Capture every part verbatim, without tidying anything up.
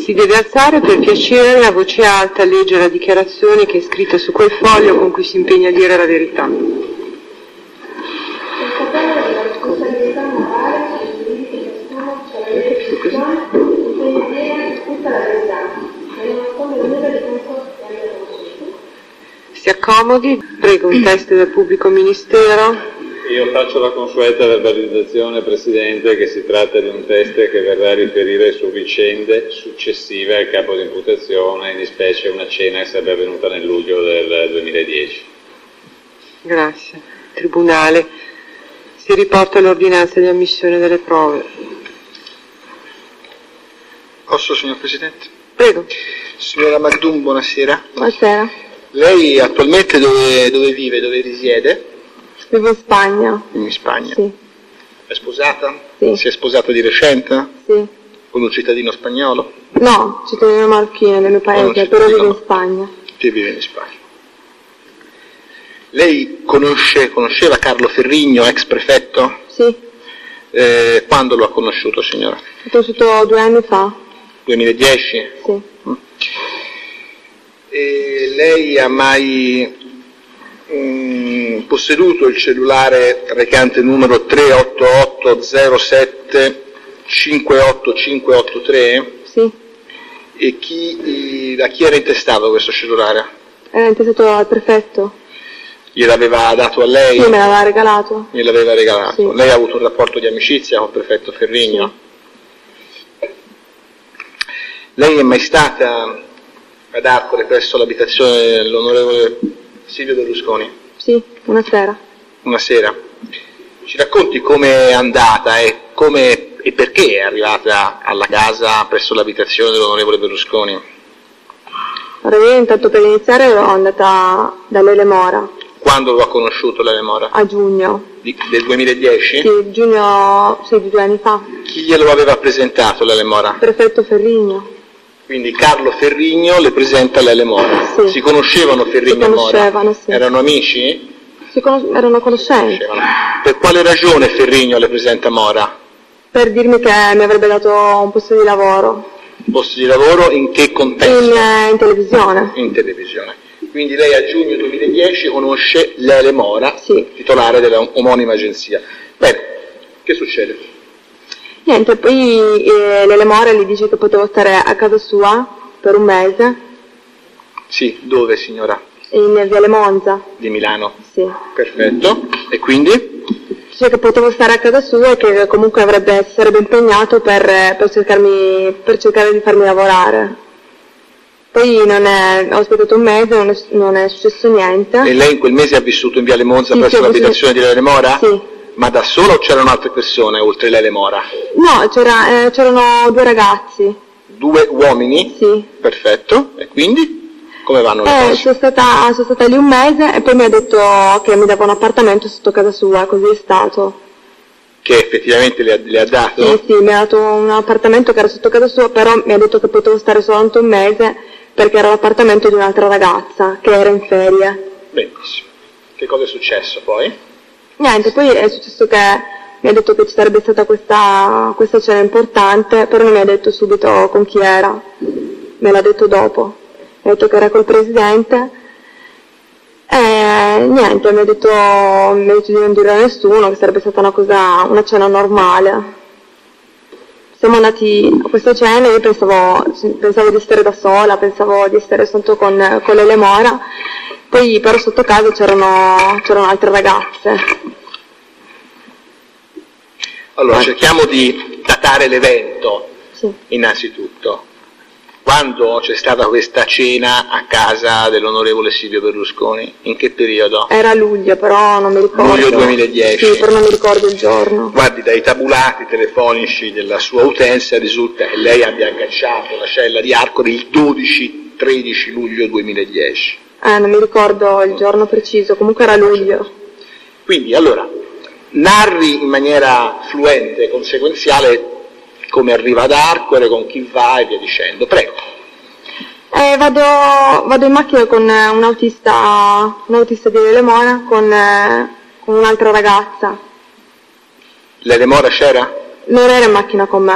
Si deve alzare per piacere a voce alta a leggere la dichiarazione che è scritta su quel foglio con cui si impegna a dire la verità. Si accomodi, prego un test del pubblico ministero. Io faccio la consueta verbalizzazione, Presidente, che si tratta di un test che verrà a riferire su vicende successive al capo di imputazione, in specie una cena che sarebbe avvenuta nel luglio del duemiladieci. Grazie. Tribunale, si riporta l'ordinanza di ammissione delle prove. Posso, signor Presidente? Prego. Signora Magdum, buonasera. Buonasera. Lei attualmente dove, dove vive, dove risiede? Vivo in Spagna. In Spagna? Sì. È sposata? Sì. Si è sposata di recente? Sì. Con un cittadino spagnolo? No, cittadino marocchino nel mio paese, però vivo in Spagna. Che vive in Spagna. Lei conosce, conosceva Carlo Ferrigno, ex prefetto? Sì. Eh, quando lo ha conosciuto, signora? L'ho conosciuto due anni fa. duemiladieci? Sì. Mm. E lei ha mai mm, posseduto il cellulare recante numero tre otto otto zero sette cinque otto cinque otto tre? Sì. E chi, da chi era intestato questo cellulare? Era intestato al prefetto. Gliel'aveva dato a lei? Sì, me l'aveva regalato. Gliel'aveva regalato. Sì. Lei ha avuto un rapporto di amicizia con il prefetto Ferrigno? Sì. Lei è mai stata ad Arcore presso l'abitazione dell'onorevole Silvio Berlusconi? Sì, una sera. Una sera. Ci racconti com'è andata e come e perché è arrivata alla casa presso l'abitazione dell'onorevole Berlusconi? Allora, io intanto per iniziare ero andata dall'Ele Mora. Quando lo ha conosciuto l'Ele Mora? A giugno. Di, del duemiladieci? Sì, giugno, sì, di due anni fa. Chi glielo aveva presentato l'Ele Mora? Il prefetto Ferrigno. Quindi Carlo Ferrigno le presenta l'Ele Mora. Sì. Si conoscevano Ferrigno si conoscevano, e Mora? Sì. Erano amici? Si conos- erano conoscenti. Per quale ragione Ferrigno le presenta Mora? Per dirmi che mi avrebbe dato un posto di lavoro. Un posto di lavoro in che contesto? In, eh, in televisione. In televisione. Quindi lei a giugno duemiladieci conosce l'Ele Mora, sì, titolare dell'omonima agenzia. Bene, che succede? Niente, poi eh, l'Ele Mora gli dice che potevo stare a casa sua per un mese. Sì, dove signora? In Viale Monza. Di Milano? Sì. Perfetto, e quindi? Dice che potevo stare a casa sua e che comunque avrebbe, si sarebbe impegnato per, per, cercarmi, per cercare di farmi lavorare. Poi non è, ho aspettato un mese, non è, non è successo niente. E lei in quel mese ha vissuto in Viale Monza sì, presso sì, l'abitazione sì. di L'Ele Mora? Sì. Ma da sola o c'erano altre persone oltre l'Ele Mora? No, c'era, eh, c'erano due ragazzi. Due uomini? Sì. Perfetto, e quindi? Come vanno le eh, cose? Sono stata, sono stata lì un mese e poi mi ha detto che mi dava un appartamento sotto casa sua, così è stato. Che effettivamente le ha, le ha dato? Sì, sì, mi ha dato un appartamento che era sotto casa sua, però mi ha detto che potevo stare soltanto un mese perché era l'appartamento di un'altra ragazza che era in ferie. Benissimo. Che cosa è successo poi? Niente, poi è successo che mi ha detto che ci sarebbe stata questa, questa cena importante, però non mi ha detto subito con chi era, me l'ha detto dopo. Mi ha detto che era col presidente e niente, mi ha detto, mi ha detto di non dire a nessuno, che sarebbe stata una cosa, una cena normale. Siamo andati a questa cena e io pensavo, pensavo di stare da sola, pensavo di stare soltanto con, con l'Ele Mora, poi però sotto casa c'erano, c'erano altre ragazze. Allora, cerchiamo di datare l'evento, sì. Innanzitutto. Quando c'è stata questa cena a casa dell'onorevole Silvio Berlusconi? In che periodo? Era luglio, però non mi ricordo. Luglio duemiladieci. Sì, però non mi ricordo il giorno. Guardi, dai tabulati telefonici della sua utenza risulta che lei abbia agganciato la cella di Arcore il dodici tredici luglio duemiladieci. Eh, non mi ricordo il giorno preciso, comunque era luglio. Quindi, allora, narri in maniera fluente e conseguenziale come arriva ad Arcore, con chi va e via dicendo. Prego. Eh, vado, vado in macchina con un autista, un autista di L'Ele Mora, con, eh, con un'altra ragazza. L'Ele Mora c'era? Non era in macchina con me.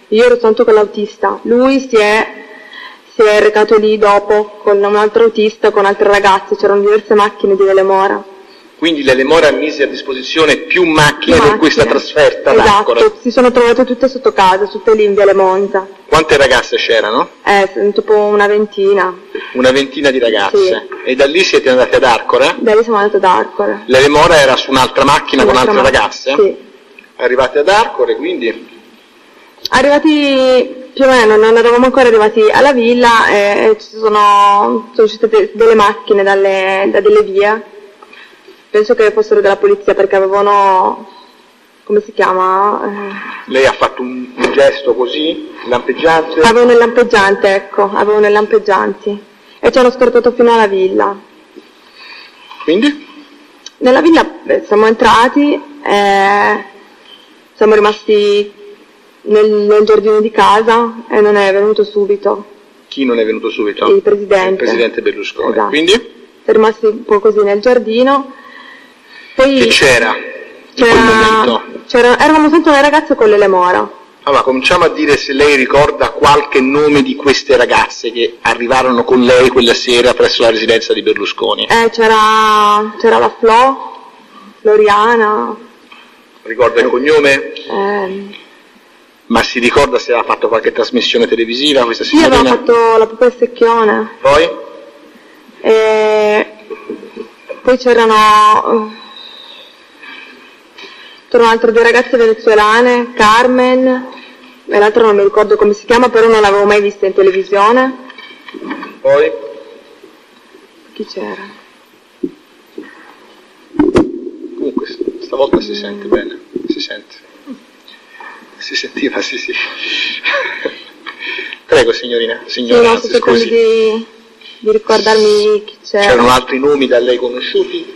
Io ero soltanto con l'autista, lui si è, si è recato lì dopo con un altro autista, con altre ragazze, c'erano diverse macchine di Lele Mora. Quindi Lele Mora mise a disposizione più macchine, Macchine. per questa trasferta ad Esatto, Arcore. si sono trovate tutte sotto casa, tutte lì in Viale Monza. Quante ragazze c'erano? Eh, tipo una ventina. Una ventina di ragazze. Sì. E da lì siete andati ad Arcore? Da lì siamo andati ad Arcore. Lele Mora era su un'altra macchina con altre Un'altra ma- ragazze? Sì. Arrivate ad Arcore, quindi... Arrivati più o meno, non eravamo ancora arrivati alla villa e ci sono, sono uscite de- delle macchine dalle, da delle vie. Penso che fossero della polizia perché avevano, come si chiama? Lei ha fatto un, un gesto così, lampeggiante? Avevano il lampeggiante, ecco, avevano i lampeggianti e ci hanno scortato fino alla villa. Quindi? Nella villa beh, siamo entrati, eh, siamo rimasti nel, nel giardino di casa e non è venuto subito. Chi non è venuto subito? Il presidente. Il presidente Berlusconi. Esatto. Quindi? Siamo rimasti un po' così nel giardino. Poi Che c'era in quel c'era, momento? c'era, eravamo sempre le ragazze con Lele Mora. Allora, cominciamo a dire se lei ricorda qualche nome di queste ragazze che arrivarono con lei quella sera presso la residenza di Berlusconi. Eh, c'era, c'era la Flo, Floriana, Ricorda il cognome? ehm, Ma si ricorda se aveva fatto qualche trasmissione televisiva questa sì, aveva signorina? fatto la pupa e secchione. Poi? E poi c'erano, c'erano altre due ragazze venezuelane, Carmen, e l'altra non mi ricordo come si chiama, però non l'avevo mai vista in televisione. Poi? Chi c'era? Comunque, stavolta si sente bene, si sente. Si sentiva, sì, sì. Prego, signorina, Sì, signora, no, anzi, sto cercando scusi. di, di ricordarmi chi c'era. C'erano altri nomi da lei conosciuti?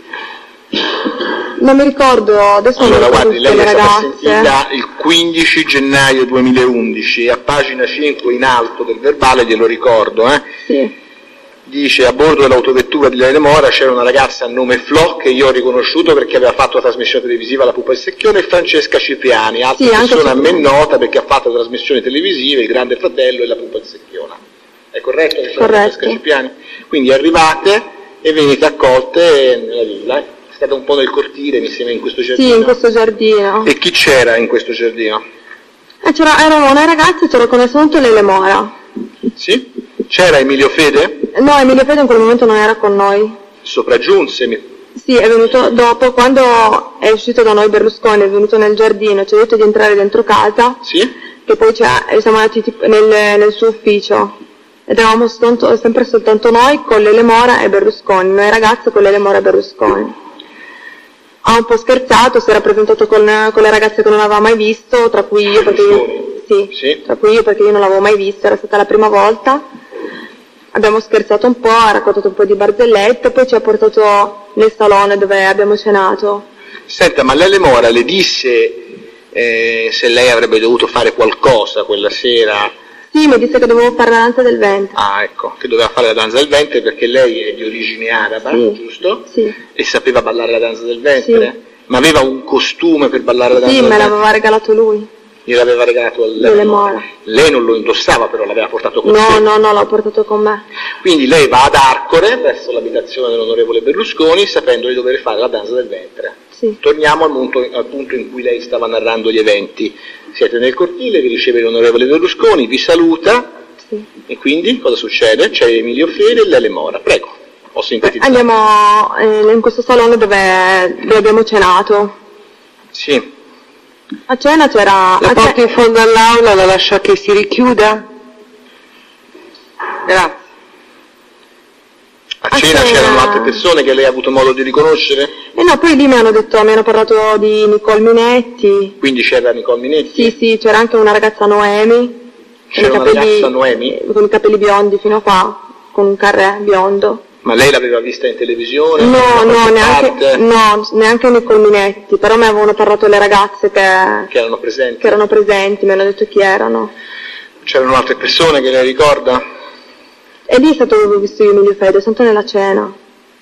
Non mi ricordo, adesso non Allora, mi ricordo guardi, tutte lei le è stata ragazze. sentita il quindici gennaio duemilaundici, a pagina cinque in alto del verbale, glielo ricordo, eh? Sì, Dice: a bordo dell'autovettura di Lele Mora c'era una ragazza a nome Flo che io ho riconosciuto perché aveva fatto la trasmissione televisiva La Pupa e Secchione, e Francesca Cipriani, altra Sì, anche persona a me Cipriani. nota perché ha fatto trasmissioni televisive Il Grande Fratello e La Pupa e Secchiona. È corretto che c'era Corretto. Francesca Cipriani? Quindi arrivate e venite accolte nella villa. È stata un po' nel cortile, mi sembra, in questo giardino. sì, in questo giardino. E chi c'era in questo giardino? E c'era, eravamo una ragazza e c'era come soltanto Lele Mora. Sì? C'era Emilio Fede? No, Emilio Fede in quel momento non era con noi. Sopraggiunse. mi- Sì, è venuto dopo, quando è uscito da noi Berlusconi, è venuto nel giardino, ci ha detto di entrare dentro casa, Sì? che poi c'è- e siamo andati tipo nel, nel suo ufficio. Ed eravamo soltanto- sempre soltanto noi con Lele Mora e Berlusconi, noi ragazze con Lele Mora e Berlusconi. Ha un po' scherzato, si era presentato con, con le ragazze che non aveva mai visto, tra cui io perché io, sì, Sì. tra cui io perché io non l'avevo mai visto, era stata la prima volta. Abbiamo scherzato un po', ha raccontato un po' di barzellette, poi ci ha portato nel salone dove abbiamo cenato. Senta, ma Lele Mora le disse eh, se lei avrebbe dovuto fare qualcosa quella sera? Sì, mi disse che dovevo fare la danza del vento. Ah, ecco, che doveva fare la danza del ventre perché lei è di origine araba, Sì. giusto? Sì, E sapeva ballare la danza del ventre? Sì. Ma aveva un costume per ballare la danza sì, del me ventre? l'aveva regalato lui. Gliel'aveva regalato a Lele Lele Mora. Mora. Lei non lo indossava però, l'aveva portato con No, sé. no, no, l'ho portato con me. Quindi lei va ad Arcore, verso l'abitazione dell'onorevole Berlusconi, sapendo di dover fare la danza del ventre. Sì, Torniamo al punto, al punto in cui lei stava narrando gli eventi. Siete nel cortile, vi riceve l'onorevole Berlusconi, vi saluta, sì. e quindi cosa succede? C'è Emilio Fede e Lele Mora. Prego, ho sintetizzato. Andiamo eh, in questo salone dove, dove abbiamo cenato. Sì, A cena c'era... La a ce- porta in fondo all'aula, la lascia che si richiuda? Grazie. a A cena cena- c'erano altre persone che lei ha avuto modo di riconoscere? E no, poi lì mi hanno detto, mi hanno parlato di Nicole Minetti. Quindi c'era Nicole Minetti? Sì, sì, c'era anche una ragazza Noemi. C'era con i una capelli- ragazza Noemi? Con i capelli biondi fino a qua, con un carré biondo. Ma lei l'aveva vista in televisione? No, Da no, qualche neanche, parte? no, neanche Nicole Minetti, però mi avevano parlato le ragazze che, Che erano presenti? che erano presenti, mi hanno detto chi erano. C'erano altre persone che lei ricorda? E lì è stato dove ho visto io Emilio Fede, sono nella cena.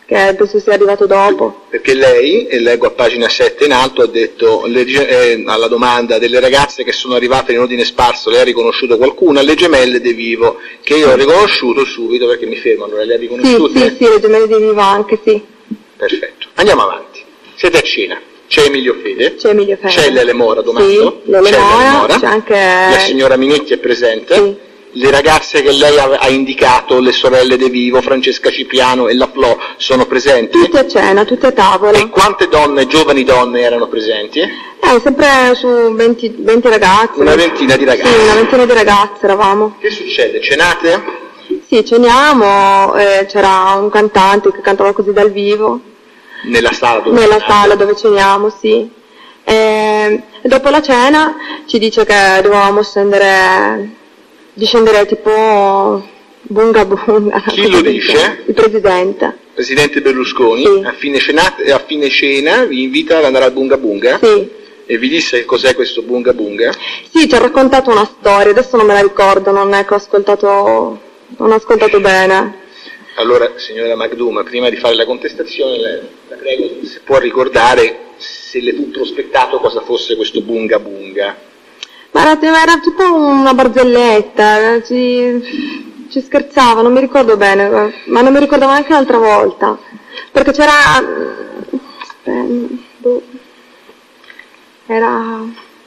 che penso sia arrivato dopo. Perché lei, e leggo a pagina sette in alto, ha detto le, eh, alla domanda delle ragazze che sono arrivate in ordine sparso, lei ha riconosciuto qualcuna? Le gemelle De Vivo, che io ho riconosciuto subito perché mi fermano, lei le ha riconosciute? Sì, sì, sì, le gemelle De Vivo anche, sì. Perfetto, andiamo avanti. Siete a cena, c'è Emilio Fede, c'è Emilio Fede, c'è Lele Mora, Domando, sì, Lele c'è Mora, Lele Mora, c'è anche la signora Minetti è presente. Sì. Le ragazze che lei ha, ha indicato, le sorelle De Vivo, Francesca Cipriano e la Flo, sono presenti? Tutte a cena, tutte a tavola. E quante donne, giovani donne, erano presenti? Eh, sempre su venti, venti ragazze. Una ventina di ragazze. Sì, una ventina di ragazze eravamo. Che succede? Cenate? Sì, ceniamo, eh, c'era un cantante che cantava così dal vivo. Nella sala dove Nella cenate? sala dove ceniamo, sì. E dopo la cena ci dice che dovevamo scendere... di scendere tipo bunga bunga. Chi lo dice? Il presidente. Presidente Berlusconi, Sì. a, fine cenate, a fine cena vi invita ad andare al bunga bunga? Sì. E vi disse cos'è questo bunga bunga? Sì, ci ha raccontato una storia, adesso non me la ricordo, non è che ho ascoltato, non ho ascoltato bene. Allora, signora Magduma, prima di fare la contestazione, le- la prego se può ricordare, se le fu prospettato, cosa fosse questo bunga bunga. Ma era, era tipo una barzelletta, ci, ci scherzava, non mi ricordo bene, ma non mi ricordavo neanche l'altra volta, perché c'era... aspetta, boh, era...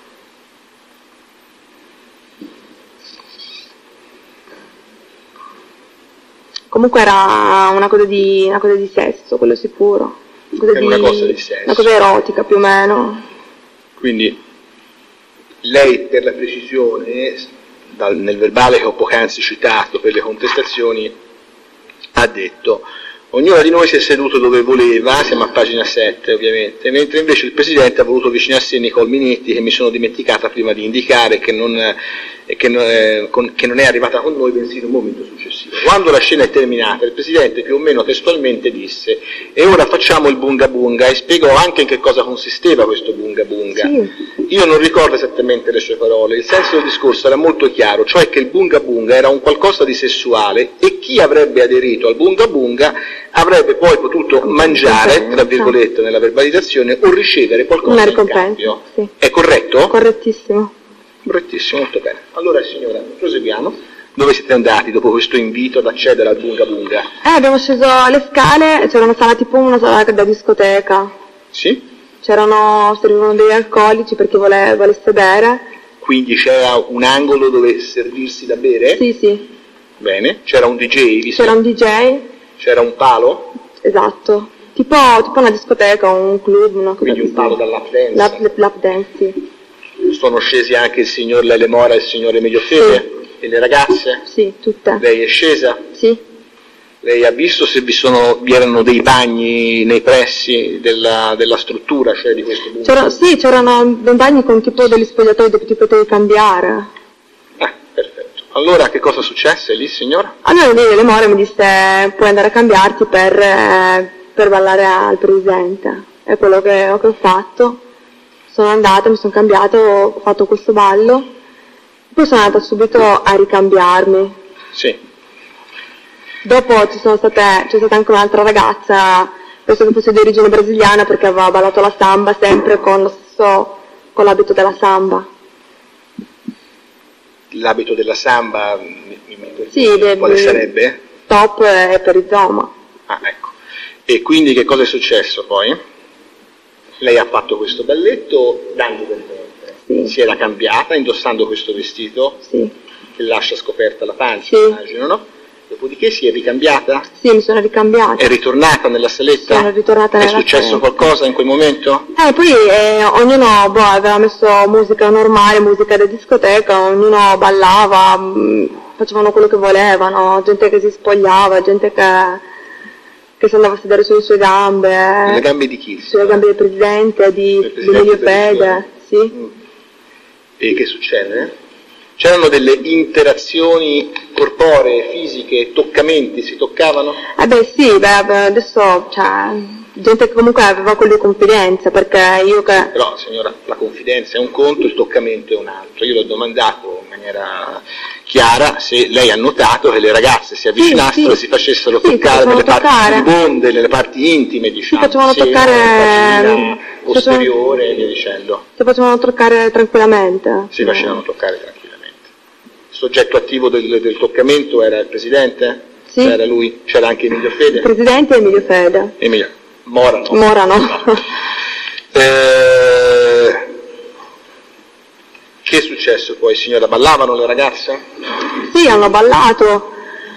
Comunque era una cosa di, una cosa di sesso, quello sicuro. Una cosa, Era di, una cosa di sesso. una cosa erotica più o meno. Quindi lei, per la precisione, dal- nel verbale che ho poc'anzi citato per le contestazioni, ha detto: ognuna di noi si è seduto dove voleva, siamo a pagina sette ovviamente, mentre invece il Presidente ha voluto avvicinarsi a Nicole Minetti, che mi sono dimenticata prima di indicare, che non, eh, che non, eh, con- che non è arrivata con noi bensì in un momento successivo. Quando la scena è terminata, il Presidente più o meno testualmente disse: e ora facciamo il bunga bunga, e spiegò anche in che cosa consisteva questo bunga bunga. Sì. Io non ricordo esattamente le sue parole, il senso del discorso era molto chiaro, cioè che il bunga bunga era un qualcosa di sessuale e chi avrebbe aderito al bunga bunga avrebbe poi potuto mangiare, tra virgolette, nella verbalizzazione, o ricevere qualcosa Una in ricompensa, cambio. sì. È corretto? Correttissimo. Correttissimo, molto bene. Allora signora, proseguiamo. Dove siete andati dopo questo invito ad accedere al bunga bunga? Eh, abbiamo sceso le scale, c'era una sala tipo una sala da discoteca. Sì? C'erano, servivano degli alcolici per chi vole, volesse bere. Quindi c'era un angolo dove servirsi da bere? Sì, sì. Bene. C'era un D J? Vi C'era un D J, C'era un palo? esatto. Tipo, tipo una discoteca, un club, una cosa Quindi un così. palo da lap dance? Lap, lap dance, sì. Sono scesi anche il signor Lele Mora e il signor Emilio Fede? E le ragazze? Sì, tutte. Lei è scesa? Sì. Lei ha visto se vi, sono, vi erano dei bagni nei pressi della, della struttura, cioè di questo bunga? C'era, sì, c'erano dei bagni con tipo degli spogliatoi dove ti potevi cambiare. Ah, perfetto. Allora che cosa successe lì, signora? Allora lei le more mi disse puoi andare a cambiarti per, eh, per ballare al presidente. È quello che, che ho fatto. Sono andata, mi sono cambiata, ho fatto questo ballo. Poi sono andata subito a ricambiarmi. Sì. Dopo ci sono state, c'è stata anche un'altra ragazza, penso che fosse di origine brasiliana perché aveva ballato la samba sempre con lo stesso, con l'abito della samba. L'abito della samba, mi, mi, mi- Sì, quale de- sarebbe? Top e perizoma. Ah, ecco. E quindi che cosa è successo poi? Lei ha fatto questo balletto dando del ventre. Sì. Si era cambiata indossando questo vestito Sì. che lascia scoperta la pancia, Sì. immagino, no? Dopodiché si è ricambiata? Sì, mi sono ricambiata. È ritornata nella saletta? Sono ritornata È nella successo saletta. qualcosa in quel momento? Eh, poi eh, ognuno boh, aveva messo musica normale, musica da discoteca, ognuno ballava, mh, facevano quello che volevano, gente che si spogliava, gente che, che si andava a sedere sulle sue gambe, Le gambe di chi? sulle gambe del presidente, di, Del di presidente Emilio Berlusconi. Fede, sì. Mm. E che succede? C'erano delle interazioni corporee, fisiche, toccamenti, si toccavano? Eh beh sì, beh, beh, adesso cioè, gente che comunque aveva quelle confidenze, perché io che... Però signora, la confidenza è un conto, il toccamento è un altro. Io l'ho domandato in maniera maniera chiara se lei ha notato che le ragazze si avvicinassero sì, e si facessero sì, toccare nelle toccare. parti bonde, nelle parti intime, diciamo, si facevano seno, toccare vagina, posteriore e via dicendo. Si facevano toccare tranquillamente. Si facevano toccare tranquillamente. Il soggetto attivo del, del toccamento era il presidente? Sì. C'era lui? C'era anche Emilio Fede? Il presidente Emilio Fede. Emilio. Mora no. Mora no. no. Eh, che è successo poi, signora? Ballavano le ragazze? Sì, hanno ballato.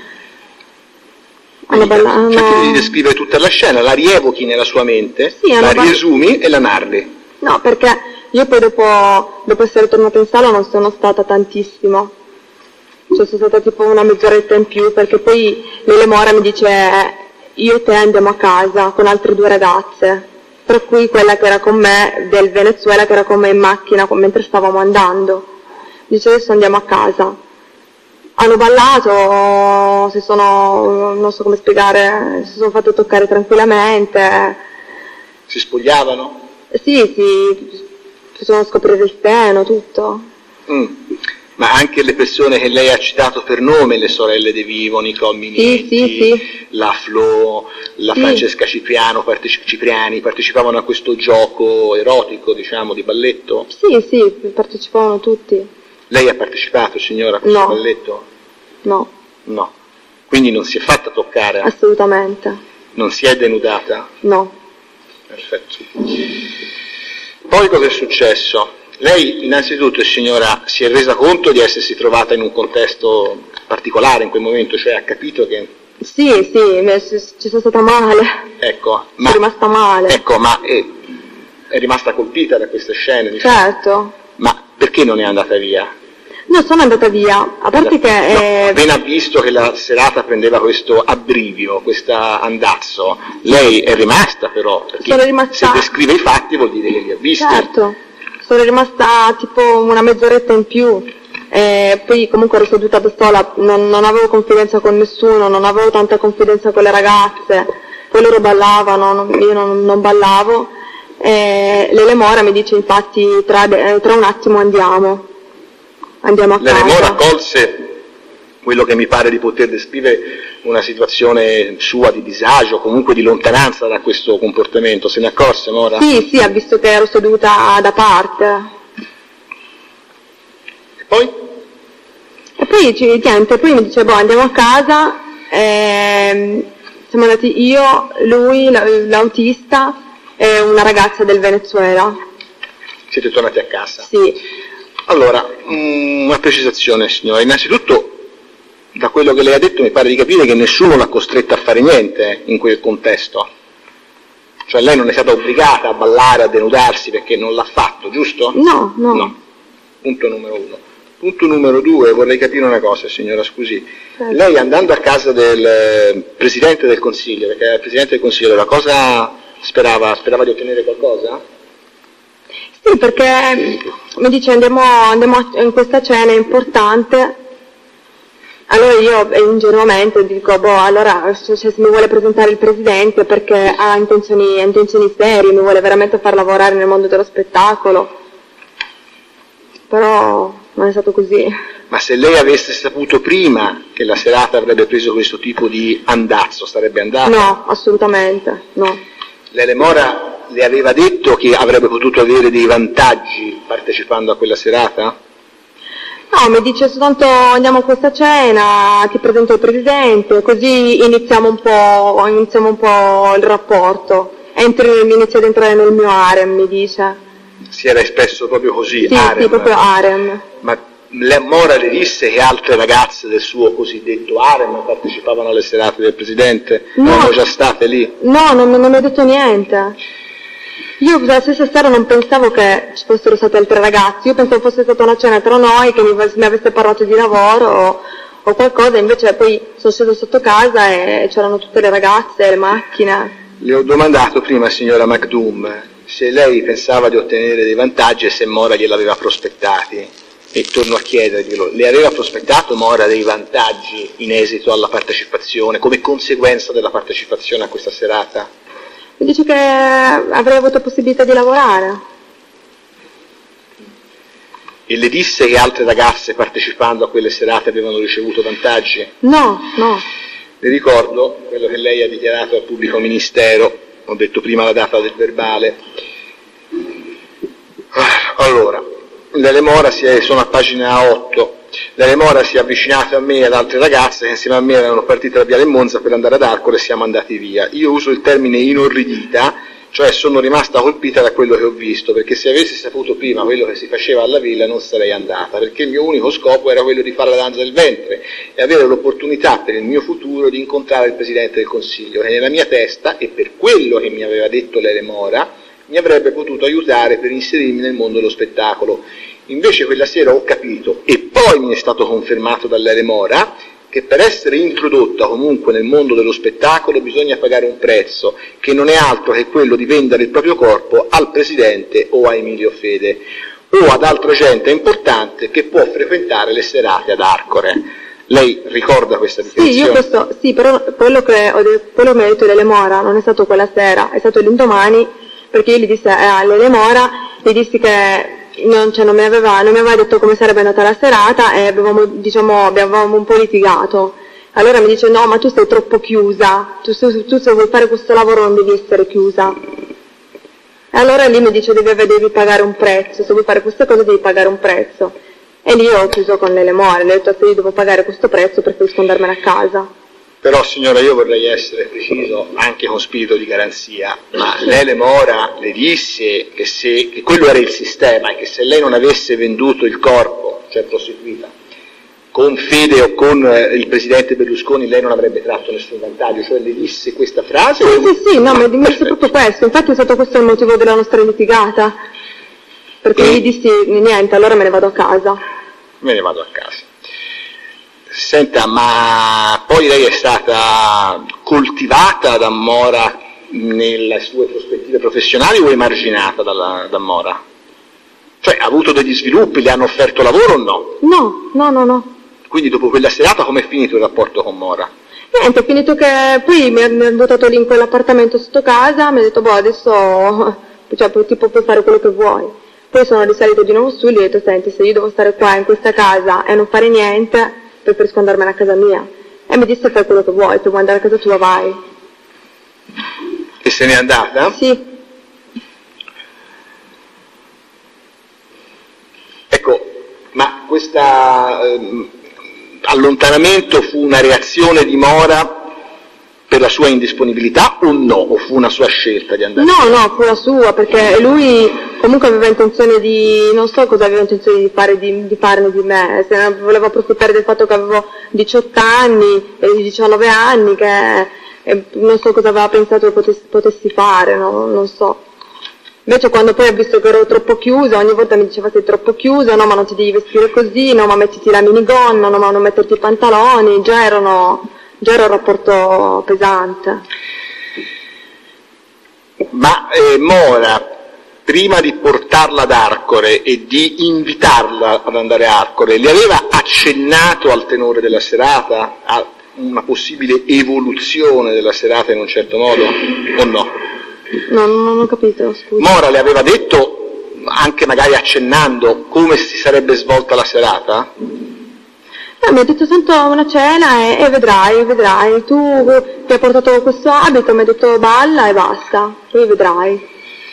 Hanno ballato. Cerchi di descrivere tutta la scena, la rievochi nella sua mente, sì, la ball- riesumi e la narri. No, perché io poi dopo, dopo essere tornata in sala non sono stata tantissimo. Cioè sono stata tipo una mezz'oretta in più, perché poi Lele Mora mi dice eh, io e te andiamo a casa con altre due ragazze, tra cui quella che era con me del Venezuela, che era con me in macchina mentre stavamo andando. Dice adesso andiamo a casa. Hanno ballato, si sono, non so come spiegare, si sono fatte toccare tranquillamente. Si spogliavano? Sì, si facevano scoprire il seno, tutto. Mm. Ma anche le persone che lei ha citato per nome, le sorelle De Vivo, Nicole Minietti, sì, sì, sì. la Flo, la sì. Francesca Cipriano, parteci- Cipriani, partecipavano a questo gioco erotico, diciamo, di balletto? Sì, sì, partecipavano tutti. Lei ha partecipato, signora, a questo No. balletto? No. No. Quindi non si è fatta toccare? Assolutamente. Non si è denudata? No. Perfetto. Poi cosa è successo? Lei innanzitutto, signora, si è resa conto di essersi trovata in un contesto particolare in quel momento, cioè ha capito che... Sì, sì, mi è- ci sono stata male. Ecco, ma... Sono rimasta male. Ecco, ma è, è rimasta colpita da queste scene, diciamo. Certo. Ma perché non è andata via? No, sono andata via. A parte che... No, eh, appena visto che la serata prendeva questo abbrivio, questo andazzo, lei è rimasta però, perché Sono rimasta- se descrive i fatti vuol dire che li ha visti. Certo. Sono rimasta tipo una mezz'oretta in più. E poi comunque ero seduta da sola, non, non avevo confidenza con nessuno, non avevo tanta confidenza con le ragazze. Poi loro ballavano, non- io non, non ballavo. E Lele Mora mi dice infatti tra, eh, tra un attimo andiamo. Andiamo a Lele casa. Mora colse quello che mi pare di poter descrivere una situazione sua di disagio, comunque di lontananza da questo comportamento. Se ne accorse, Mora? Sì, sì, ha visto che ero seduta da parte. E poi? E poi ci, niente, poi mi dice, boh, andiamo a casa, ehm, siamo andati io, lui, la- l'autista e una ragazza del Venezuela. Siete tornati a casa? Sì, Allora, mm, una precisazione, signora. Innanzitutto, da quello che lei ha detto mi pare di capire che nessuno l'ha costretta a fare niente in quel contesto. Cioè lei non è stata obbligata a ballare, a denudarsi perché non l'ha fatto, giusto? no, no, No. Punto numero uno. Punto numero due, vorrei capire una cosa, signora, scusi. Certo. Lei andando a casa del eh, Presidente del Consiglio, perché era il Presidente del Consiglio, la cosa sperava, sperava di ottenere qualcosa? Sì, perché mi dice andiamo, andiamo a- in questa cena importante. Allora io eh, ingenuamente dico, boh, allora se, se mi vuole presentare il presidente perché ha intenzioni, ha intenzioni serie, mi vuole veramente far lavorare nel mondo dello spettacolo. Però non è stato così. Ma se lei avesse saputo prima che la serata avrebbe preso questo tipo di andazzo, sarebbe andata? No, assolutamente, no. Lele Mora le aveva detto che avrebbe potuto avere dei vantaggi partecipando a quella serata? No, mi dice soltanto andiamo a questa cena, ti presento il presidente, così iniziamo un po', iniziamo un po' il rapporto. Entri, inizia ad entrare nel mio harem, mi dice. Si era espresso proprio così, Sì, harem. sì, proprio harem. Ma le Mora le disse che altre ragazze del suo cosiddetto harem partecipavano alle serate del Presidente? No. Erano già state lì? No, non, non mi ha detto niente. Io la stessa sera non pensavo che ci fossero state altre ragazze, io pensavo fosse stata una cena tra noi, che mi, mi avesse parlato di lavoro o, o qualcosa, invece poi sono scesa sotto casa e c'erano tutte le ragazze, le macchine. Le ho domandato prima, signora Macdum, se lei pensava di ottenere dei vantaggi e se Mora gliel'aveva prospettati. E torno a chiederglielo, le aveva prospettato Mora dei vantaggi in esito alla partecipazione, come conseguenza della partecipazione a questa serata? Mi dice che avrei avuto possibilità di lavorare. E le disse che altre ragazze partecipando a quelle serate avevano ricevuto vantaggi? No, no. Le ricordo quello che lei ha dichiarato al pubblico ministero, ho detto prima la data del verbale. Allora, l'Elemora, si è, sono a pagina otto, l'Elemora si è avvicinata a me e ad altre ragazze che insieme a me erano partite da Viale Monza per andare ad Arcore e siamo andati via. Io uso il termine inorridita, cioè sono rimasta colpita da quello che ho visto, perché se avessi saputo prima quello che si faceva alla villa non sarei andata, perché il mio unico scopo era quello di fare la danza del ventre e avere l'opportunità per il mio futuro di incontrare il Presidente del Consiglio, che nella mia testa, e per quello che mi aveva detto l'Elemora, mi avrebbe potuto aiutare per inserirmi nel mondo dello spettacolo. Invece quella sera ho capito, e poi mi è stato confermato dall'Elemora, che per essere introdotta comunque nel mondo dello spettacolo bisogna pagare un prezzo, che non è altro che quello di vendere il proprio corpo al Presidente o a Emilio Fede, o ad altra gente importante che può frequentare le serate ad Arcore. Lei ricorda questa dichiarazione? Sì, io questo, sì, però quello che, ho de- quello che mi ha detto l'Elemora non è stato quella sera, è stato l'indomani, perché io gli dissi eh, all'Elemora, gli dissi che non, cioè, non, mi aveva, non mi aveva detto come sarebbe andata la serata e avevamo, diciamo, avevamo un po' litigato. Allora mi dice no, ma tu sei troppo chiusa, tu, tu, tu se vuoi fare questo lavoro non devi essere chiusa. E allora lì mi dice devi, devi pagare un prezzo, se vuoi fare queste cose devi pagare un prezzo. E lì ho chiuso con l'Elemora, le ho detto se io devo pagare questo prezzo preferisco andarmene a casa. Però signora, io vorrei essere preciso anche con spirito di garanzia, ma l'Elemora le disse che, se, che quello era il sistema e che se lei non avesse venduto il corpo, cioè prostituita, con Fede o con eh, il Presidente Berlusconi lei non avrebbe tratto nessun vantaggio, cioè le disse questa frase? Sì, o... sì, sì, no, mi disse proprio questo, infatti è stato questo il motivo della nostra litigata, perché e... gli dissi niente, allora me ne vado a casa. Me ne vado a casa. Senta, ma poi lei è stata coltivata da Mora nelle sue prospettive professionali o emarginata dalla, da Mora? Cioè, ha avuto degli sviluppi, le hanno offerto lavoro o no? No, no, no, no. Quindi dopo quella serata com'è finito il rapporto con Mora? Niente, è finito che poi mi ha buttato lì in quell'appartamento sotto casa, mi ha detto boh adesso cioè, tipo puoi fare quello che vuoi. Poi sono risalito di nuovo su e gli ho detto senti se io devo stare qua in questa casa e non fare niente preferisco andarmene a casa mia. E mi disse fai quello che vuoi, se vuoi andare a casa tua vai. E se n'è andata? Sì. Ecco, ma questo ehm, allontanamento fu una reazione di Mora per la sua indisponibilità o no? O fu una sua scelta di andare? No, no, fu la sua, perché lui comunque aveva intenzione di, non so cosa aveva intenzione di fare di, di farne di me, se voleva approfittare del fatto che avevo diciotto anni e diciannove anni, che e non so cosa aveva pensato che potessi, potessi fare, no? Non so. Invece quando poi ha visto che ero troppo chiusa, ogni volta mi diceva sei troppo chiusa, no ma non ti devi vestire così, no ma mettiti la minigonna, no ma non metterti i pantaloni, già erano... già era un rapporto pesante. Ma eh, Mora, prima di portarla ad Arcore e di invitarla ad andare a Arcore, le aveva accennato al tenore della serata, a una possibile evoluzione della serata in un certo modo, o no? No, non ho capito, scusa. Mora le aveva detto, anche magari accennando, come si sarebbe svolta la serata? Eh, mi ha detto sento una cena e, e vedrai, vedrai, tu ti hai portato questo abito, mi ha detto balla e basta, e vedrai.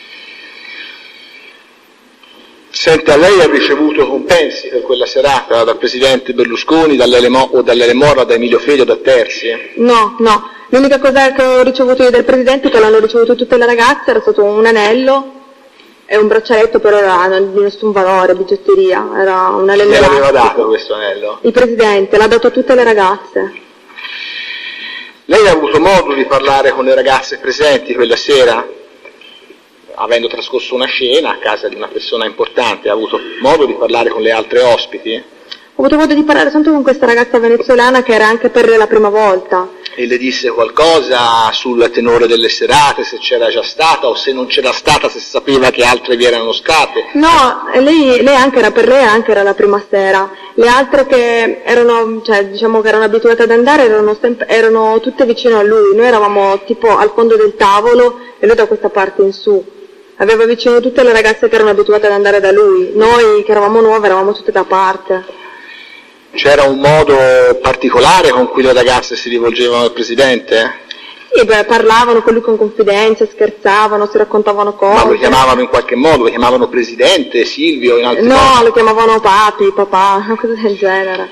Senta, lei ha ricevuto compensi per quella serata dal Presidente Berlusconi, dall'Elemo, o dall'Elemora, da Emilio Fede o da Terzi? No, no, l'unica cosa che ho ricevuto io dal Presidente, che l'hanno ricevuto tutte le ragazze, era stato un anello e un braccialetto, però era di nessun valore, bigiotteria, era un anello. Chi l'aveva dato questo anello? Il Presidente, l'ha dato a tutte le ragazze. Lei ha avuto modo di parlare con le ragazze presenti quella sera? Avendo trascorso una scena a casa di una persona importante, ha avuto modo di parlare con le altre ospiti? Ho avuto modo di parlare soltanto con questa ragazza venezuelana che era anche per la prima volta. E le disse qualcosa sul tenore delle serate, se c'era già stata o se non c'era stata, se sapeva che altre vi erano state? No, lei, lei anche era per lei anche era la prima sera. Le altre che erano, cioè diciamo che erano abituate ad andare erano, sempre, erano tutte vicino a lui. Noi eravamo tipo al fondo del tavolo e lui da questa parte in su. aveva vicino tutte le ragazze che erano abituate ad andare da lui, noi che eravamo nuove eravamo tutte da parte. C'era un modo particolare con cui le ragazze si rivolgevano al Presidente? Sì, beh, parlavano con lui con confidenza, scherzavano, si raccontavano cose. Ma lo chiamavano in qualche modo? Lo chiamavano Presidente, Silvio, in altri No, modi? lo chiamavano papi, papà, una cosa del genere.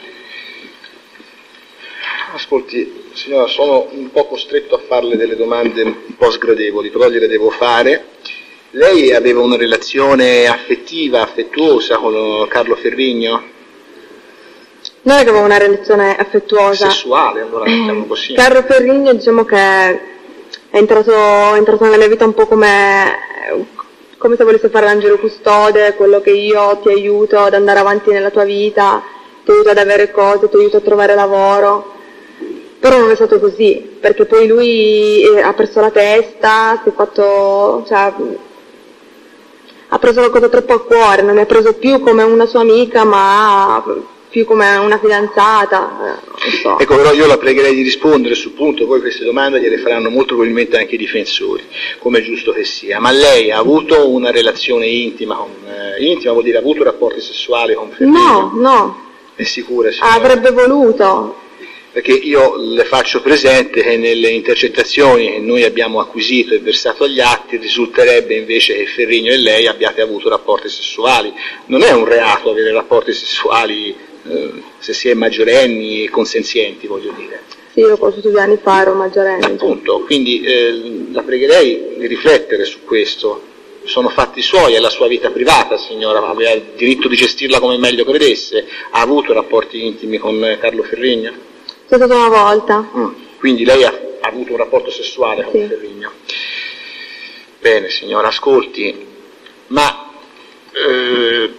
Ascolti, signora, sono un po' costretto a farle delle domande un po' sgradevoli, però gliele devo fare. Lei aveva una relazione affettiva, affettuosa con Carlo Ferrigno? Non è che avevo una relazione affettuosa. Sessuale, allora diciamo così. Carlo Ferrigno, diciamo che è entrato, è entrato nella mia vita un po' come, come se volesse fare l'angelo custode, quello che io ti aiuto ad andare avanti nella tua vita, ti aiuto ad avere cose, ti aiuto a trovare lavoro. Però non è stato così, perché poi lui ha perso la testa, si è fatto, cioè, ha preso la cosa troppo a cuore, non mi ha preso più come una sua amica, ma più come una fidanzata, non so. Ecco, però io la pregherei di rispondere sul punto, poi queste domande gliele faranno molto probabilmente anche i difensori, come è giusto che sia. Ma lei ha avuto una relazione intima con, eh, intima vuol dire ha avuto rapporti sessuali con Ferrigno? No, no. È sicura, signora? Avrebbe voluto. Perché io le faccio presente che nelle intercettazioni che noi abbiamo acquisito e versato agli atti risulterebbe invece che Ferrigno e lei abbiate avuto rapporti sessuali. Non è un reato avere rapporti sessuali eh, se si è maggiorenni e consenzienti, voglio dire. Sì, l'ho conosciuto due anni fa, ero maggiorenne. Appunto, quindi eh, la pregherei di riflettere su questo. Sono fatti suoi, è la sua vita privata, signora, aveva il diritto di gestirla come meglio credesse. Ha avuto rapporti intimi con Carlo Ferrigno? C'è stata una volta. Mm. Quindi lei ha, ha avuto un rapporto sessuale con sì. Ferrigno? Bene, signora, ascolti, ma eh,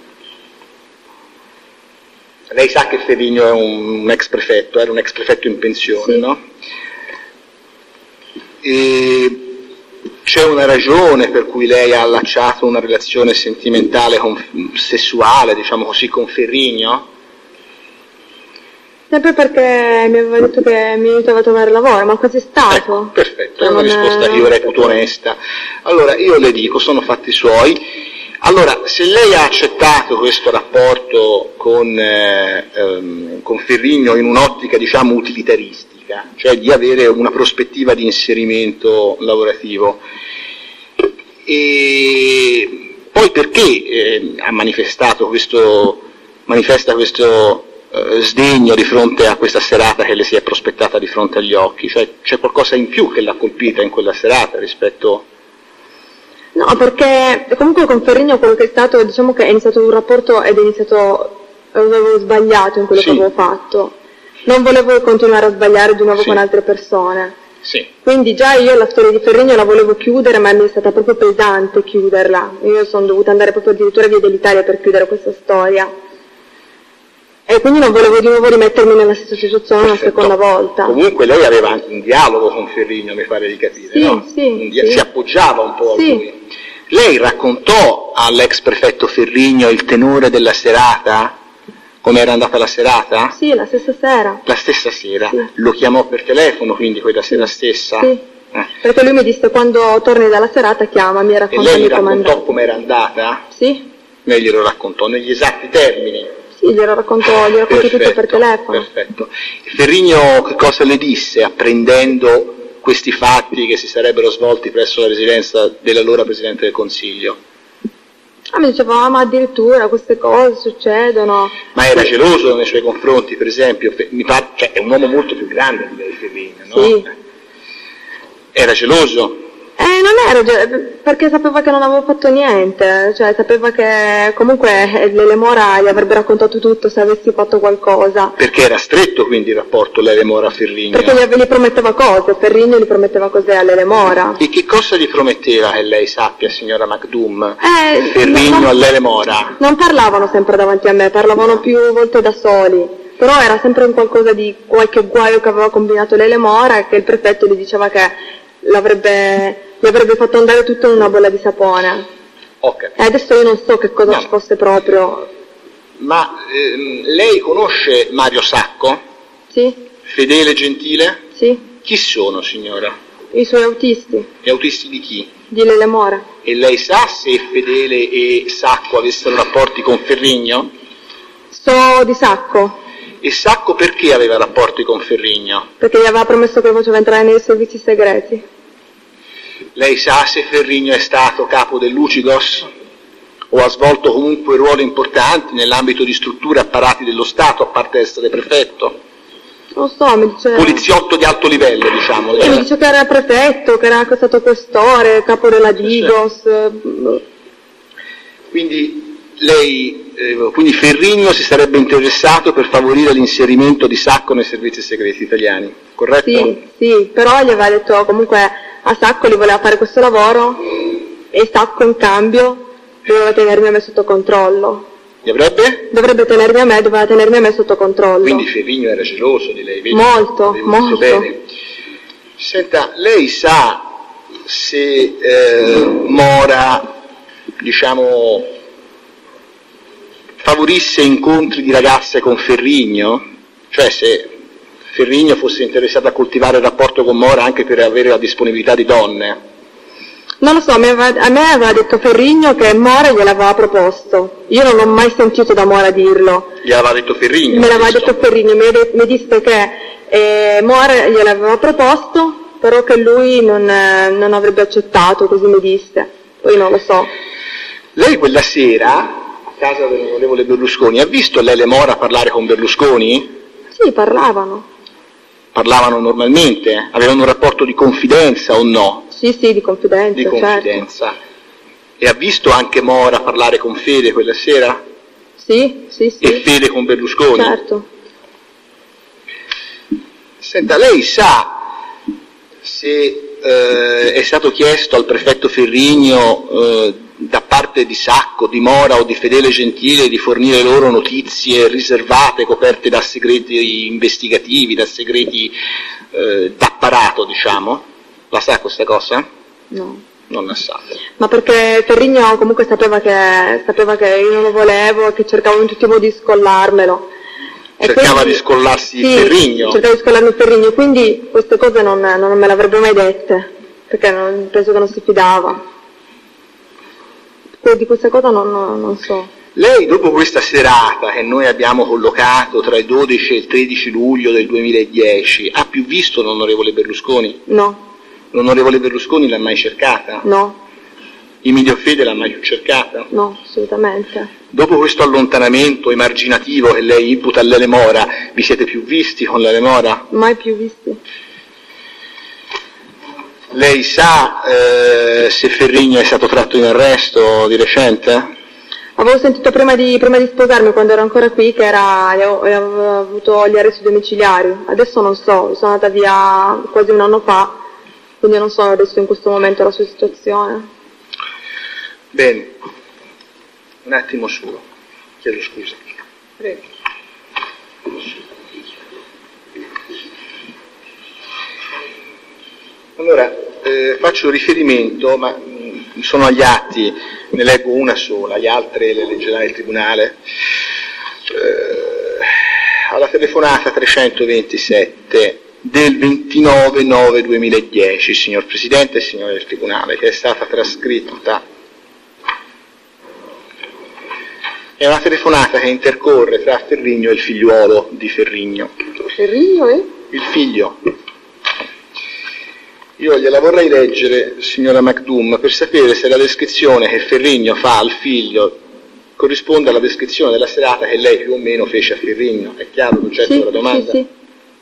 lei sa che Ferrigno è un, un ex prefetto, era un ex prefetto in pensione, sì. no? E c'è una ragione per cui lei ha allacciato una relazione sentimentale, con, sessuale, diciamo così, con Ferrigno? Sempre perché mi aveva detto che mi aiutava a trovare lavoro, ma cos'è stato? Ecco, perfetto, è non una risposta che io reputo onesta. Allora, io le dico, sono fatti suoi. Allora, se lei ha accettato questo rapporto con, eh, ehm, con Ferrigno in un'ottica, diciamo, utilitaristica, cioè di avere una prospettiva di inserimento lavorativo, e poi perché eh, ha manifestato questo, manifesta questo eh, sdegno di fronte a questa serata che le si è prospettata di fronte agli occhi? Cioè c'è qualcosa in più che l'ha colpita in quella serata rispetto... No, perché comunque con Ferrigno quello che è stato, diciamo che è iniziato un rapporto ed è iniziato, avevo sbagliato in quello sì. che avevo fatto. Non volevo continuare a sbagliare di nuovo sì. con altre persone. Sì. Quindi già io la storia di Ferrigno la volevo chiudere, ma mi è stata proprio pesante chiuderla. Io sono dovuta andare proprio addirittura via dell'Italia per chiudere questa storia. E quindi non volevo di nuovo rimettermi nella stessa situazione una seconda volta. Comunque lei aveva anche un dialogo con Ferrigno, mi pare di capire, sì, no? Sì, dia- sì. Si appoggiava un po' sì. a lui. Lei raccontò all'ex prefetto Ferrigno il tenore della serata? Come era andata la serata? Sì, la stessa sera. La stessa sera? Sì. Lo chiamò per telefono, quindi quella sera stessa? Sì. Eh. Perché lui mi disse quando torni dalla serata chiamami e E raccontami lei gli come raccontò andava. com'era andata? Sì, Lei glielo raccontò negli esatti termini? sì, glielo racconto, gli racconto tutto per Perfetto, telefono. Perfetto. Ferrigno che cosa le disse apprendendo questi fatti che si sarebbero svolti presso la residenza dell'allora Presidente del Consiglio? Ah, mi diceva, ah, ma addirittura queste cose succedono. Ma era geloso nei suoi confronti, per esempio? Mi pare, cioè, è un uomo molto più grande di lei, Ferrigno, no? Sì. Era geloso? Eh, non ero, ge- perché sapeva che non avevo fatto niente, cioè sapeva che comunque l'Elemora gli avrebbe raccontato tutto se avessi fatto qualcosa. Perché era stretto quindi il rapporto l'Elemora-Ferrigno? Perché gli, gli prometteva cose, Ferrigno gli prometteva cose all'Elemora. E che cosa gli prometteva che lei sappia, signora Macdum? Eh, Ferrigno non- all'Elemora? Non parlavano sempre davanti a me, parlavano più volte da soli, però era sempre un qualcosa di qualche guaio che aveva combinato l'Elemora e che il prefetto gli diceva che l'avrebbe, gli avrebbe fatto andare tutto in una bolla di sapone. Ok. E adesso io non so che cosa No. ci fosse proprio. Ma ehm, lei conosce Mario Sacco? Sì? Fedele, gentile? Sì? Chi sono, signora? I suoi autisti. Gli autisti di chi? Di Lele Mora. E lei sa se Fedele e Sacco avessero rapporti con Ferrigno? So di Sacco. E Sacco perché aveva rapporti con Ferrigno? Perché gli aveva promesso che lo faceva entrare nei servizi segreti. Lei sa se Ferrigno è stato capo dell'Ucigos? O ha svolto comunque ruoli importanti nell'ambito di strutture apparati dello Stato, a parte essere prefetto? Non so, mi dice... Poliziotto di alto livello, diciamo. E mi dice che era prefetto, che era anche stato questore, capo della Digos. Quindi lei, eh, quindi Ferrigno si sarebbe interessato per favorire l'inserimento di Sacco nei servizi segreti italiani, corretto? Sì, sì, però gli aveva detto comunque a Sacco gli voleva fare questo lavoro e Sacco in cambio doveva tenermi a me sotto controllo. Gli avrebbe? Dovrebbe tenermi a me, doveva tenermi a me sotto controllo. Quindi Ferrigno era geloso di lei, vedi? Molto, molto. Bene. Senta, lei sa se eh, Mora, diciamo, favorisse incontri di ragazze con Ferrigno? Cioè se Ferrigno fosse interessato a coltivare il rapporto con Mora anche per avere la disponibilità di donne? Non lo so, a me aveva detto Ferrigno che Mora gliel'aveva proposto. Io non ho mai sentito da Mora dirlo. Gliel'aveva detto Ferrigno? Me l'aveva detto Ferrigno, mi, de- mi disse che eh, Mora gliel'aveva proposto, però che lui non, eh, non avrebbe accettato, così mi disse. Poi non lo so. Lei quella sera, a casa dell'onorevole Berlusconi, ha visto Lele Mora parlare con Berlusconi? Sì, parlavano. Parlavano normalmente? Avevano un rapporto di confidenza o no? Sì, sì, di confidenza, Di confidenza. Certo. E ha visto anche Mora parlare con Fede quella sera? Sì, sì, sì. E Fede con Berlusconi? Certo. Senta, lei sa se eh, è stato chiesto al prefetto Ferrigno eh, da parte di Sacco, di Mora o di Fedele Gentile di fornire loro notizie riservate, coperte da segreti investigativi, da segreti eh, d'apparato, diciamo? La sa questa cosa? No. Non la sa. Ma perché Ferrigno comunque sapeva che, sapeva che io non lo volevo e che cercavo in tutti i modi di scollarmelo. E Cercava quindi, di scollarsi sì, Ferrigno? cercava di scollarmi Ferrigno, quindi queste cose non, non me le avrebbe mai dette, perché non, penso che non si fidava. Di questa cosa non, non so. Lei, dopo questa serata che noi abbiamo collocato tra il dodici e il tredici luglio del duemiladieci, ha più visto l'onorevole Berlusconi? No. L'onorevole Berlusconi l'ha mai cercata? No. Emilio Fede l'ha mai più cercata? No, assolutamente. Dopo questo allontanamento emarginativo che lei imputa a Lele Mora, vi siete più visti con Lele Mora? Mai più visti. Lei sa eh, se Ferrigno è stato tratto in arresto di recente? Avevo sentito prima di, prima di sposarmi, quando ero ancora qui, che era, aveva avuto gli arresti domiciliari. Adesso non so, sono andata via quasi un anno fa, quindi non so adesso in questo momento la sua situazione. Bene, un attimo solo, chiedo scusa. Prego. Allora, eh, faccio riferimento, ma mh, sono agli atti, ne leggo una sola, gli altri le leggerà il Tribunale, eh, alla telefonata trecentoventisette del ventinove nove duemiladieci, signor Presidente e signori del Tribunale, che è stata trascritta. È una telefonata che intercorre tra Ferrigno e il figliuolo di Ferrigno. Ferrigno e? Il figlio. Io gliela vorrei leggere, signora McDoom, per sapere se la descrizione che Ferrigno fa al figlio corrisponde alla descrizione della serata che lei più o meno fece a Ferrigno. È chiaro l'oggetto sì, della domanda? Sì, sì.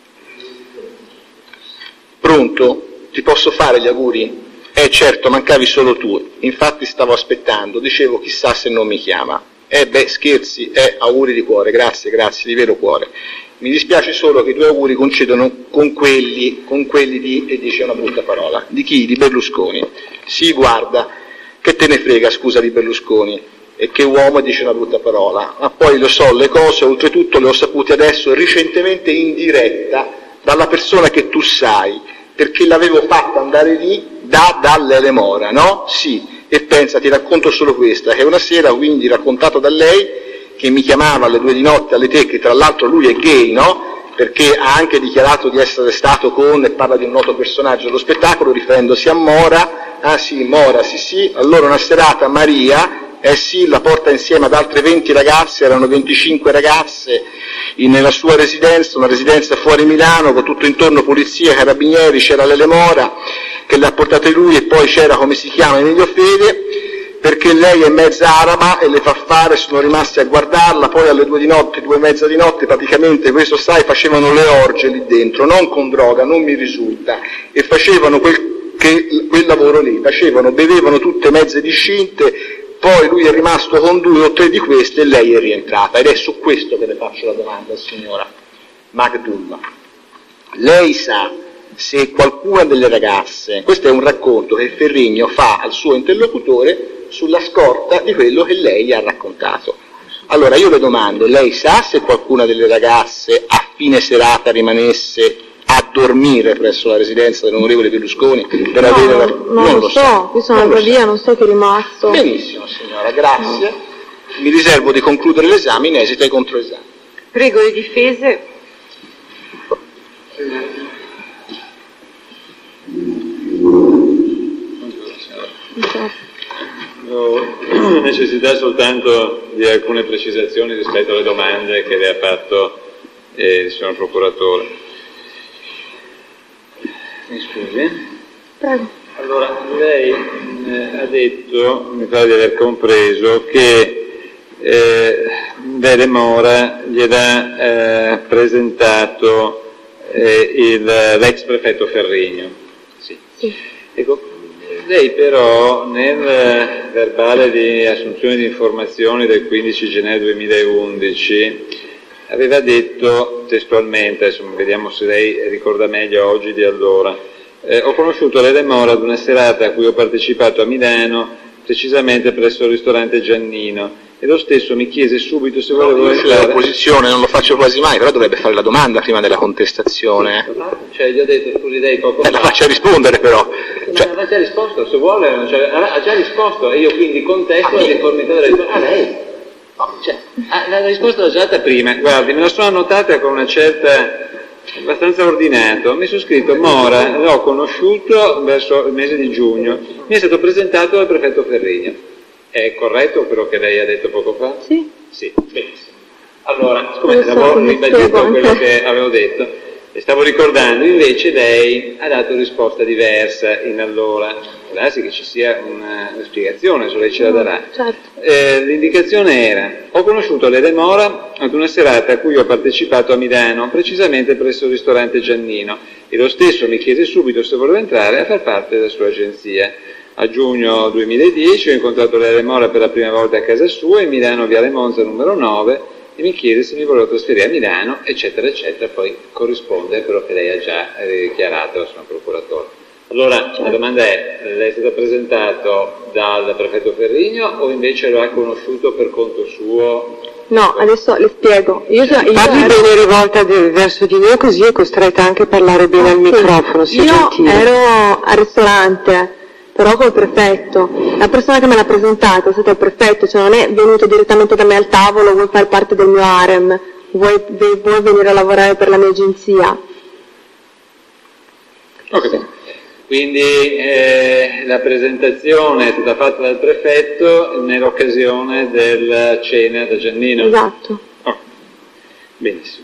Pronto? Ti posso fare gli auguri? Eh certo, mancavi solo tu. Infatti stavo aspettando, dicevo chissà se non mi chiama. Eh beh, scherzi, eh, auguri di cuore, grazie, grazie, di vero cuore. Mi dispiace solo che i tuoi auguri coincidono con quelli, con quelli di, e dice una brutta parola, di chi? Di Berlusconi. Sì, guarda, che te ne frega, scusa, di Berlusconi, e che uomo dice una brutta parola. Ma poi lo so, le cose, oltretutto le ho sapute adesso recentemente in diretta dalla persona che tu sai, perché l'avevo fatta andare lì da, da Lele Mora, no? Sì, e pensa, ti racconto solo questa, che una sera, quindi raccontato da lei, che mi chiamava alle due di notte alle teche, tra l'altro lui è gay, no? perché ha anche dichiarato di essere stato con, e parla di un noto personaggio dello spettacolo, riferendosi a Mora. Ah sì, Mora, sì sì, allora una serata Maria, eh sì, la porta insieme ad altre venti ragazze, erano venticinque ragazze in, nella sua residenza, una residenza fuori Milano, con tutto intorno polizia, carabinieri, c'era Lele Mora che le ha portate lui, e poi c'era, come si chiama, Emilio Fede, perché lei è mezza araba e le fa fare, sono rimasti a guardarla, poi alle due di notte, due e mezza di notte, praticamente, questo sai, facevano le orge lì dentro, non con droga, non mi risulta, e facevano quel, che, quel lavoro lì, facevano, bevevano tutte mezze discinte. Poi lui è rimasto con due o tre di queste e lei è rientrata, ed è su questo che le faccio la domanda, signora Magdulma. Lei sa se qualcuna delle ragazze, questo è un racconto che Ferrigno fa al suo interlocutore sulla scorta di quello che lei gli ha raccontato. Allora io le domando, lei sa se qualcuna delle ragazze a fine serata rimanesse a dormire presso la residenza dell'onorevole Berlusconi per no, avere la... non, non lo, lo so, sa. qui sono andata via, non so che è rimasto. Benissimo signora, grazie. No. Mi riservo di concludere l'esame in esito ai controesami. Prego le difese. Ho necessità soltanto di alcune precisazioni rispetto alle domande che le ha fatto eh, il signor procuratore. Mi scusi? Prego. Allora, lei eh, ha detto, mi pare di aver compreso, che eh, Lele Mora gliel'ha eh, presentato eh, il, l'ex prefetto Ferrigno. Sì. Sì. Ecco, lei però nel verbale di assunzione di informazioni del quindici gennaio duemilaundici aveva detto testualmente, adesso vediamo se lei ricorda meglio oggi di allora, eh, ho conosciuto Lele Mora ad una serata a cui ho partecipato a Milano, precisamente presso il ristorante Giannino, e lo stesso mi chiese subito se volevo no, entrare. La posizione non lo faccio quasi mai, però dovrebbe fare la domanda prima della contestazione. Cioè gli ho detto, scusi lei poco eh, la faccia rispondere però. Cioè... Ma ha già risposto, se vuole, cioè, ha già risposto, e io quindi contesto la difformità della risposta. Ah, lei? No, cioè, la risposta l'ho già data prima, guardi, me la sono annotata con una certa, abbastanza ordinato, mi sono scritto Mora, l'ho conosciuto verso il mese di giugno, mi è stato presentato dal prefetto Ferrigno. È corretto quello che lei ha detto poco fa? Sì. Sì, benissimo. Allora, siccome avevo ribadito quello che avevo detto, e stavo ricordando, invece lei ha dato risposta diversa in allora. Può darsi che ci sia una, una spiegazione, se lei ce la darà. Certo. Eh, l'indicazione era, ho conosciuto Lele Mora ad una serata a cui ho partecipato a Milano, precisamente presso il ristorante Giannino, e lo stesso mi chiese subito se volevo entrare a far parte della sua agenzia. A giugno duemiladieci ho incontrato Lele Mora per la prima volta a casa sua, in Milano Viale Monza numero nove, e mi chiede se mi volevo trasferire a Milano, eccetera, eccetera, poi corrisponde a quello che lei ha già dichiarato al suo procuratore. Allora, la domanda è, lei è stato presentato dal prefetto Ferrigno o invece lo ha conosciuto per conto suo? No, adesso le spiego. Io, io Parli ero... bene rivolta de- verso di me, così è costretta anche a parlare bene ah, al sì. microfono, sia Io gentile. ero al ristorante, però col prefetto. La persona che me l'ha presentato è stato il prefetto, cioè non è venuto direttamente da me al tavolo, vuoi fare parte del mio harem, vuoi, vuoi venire a lavorare per la mia agenzia. Ok. Sì. Quindi eh, la presentazione è stata fatta dal prefetto nell'occasione della cena da Giannino? Esatto. Oh. Benissimo.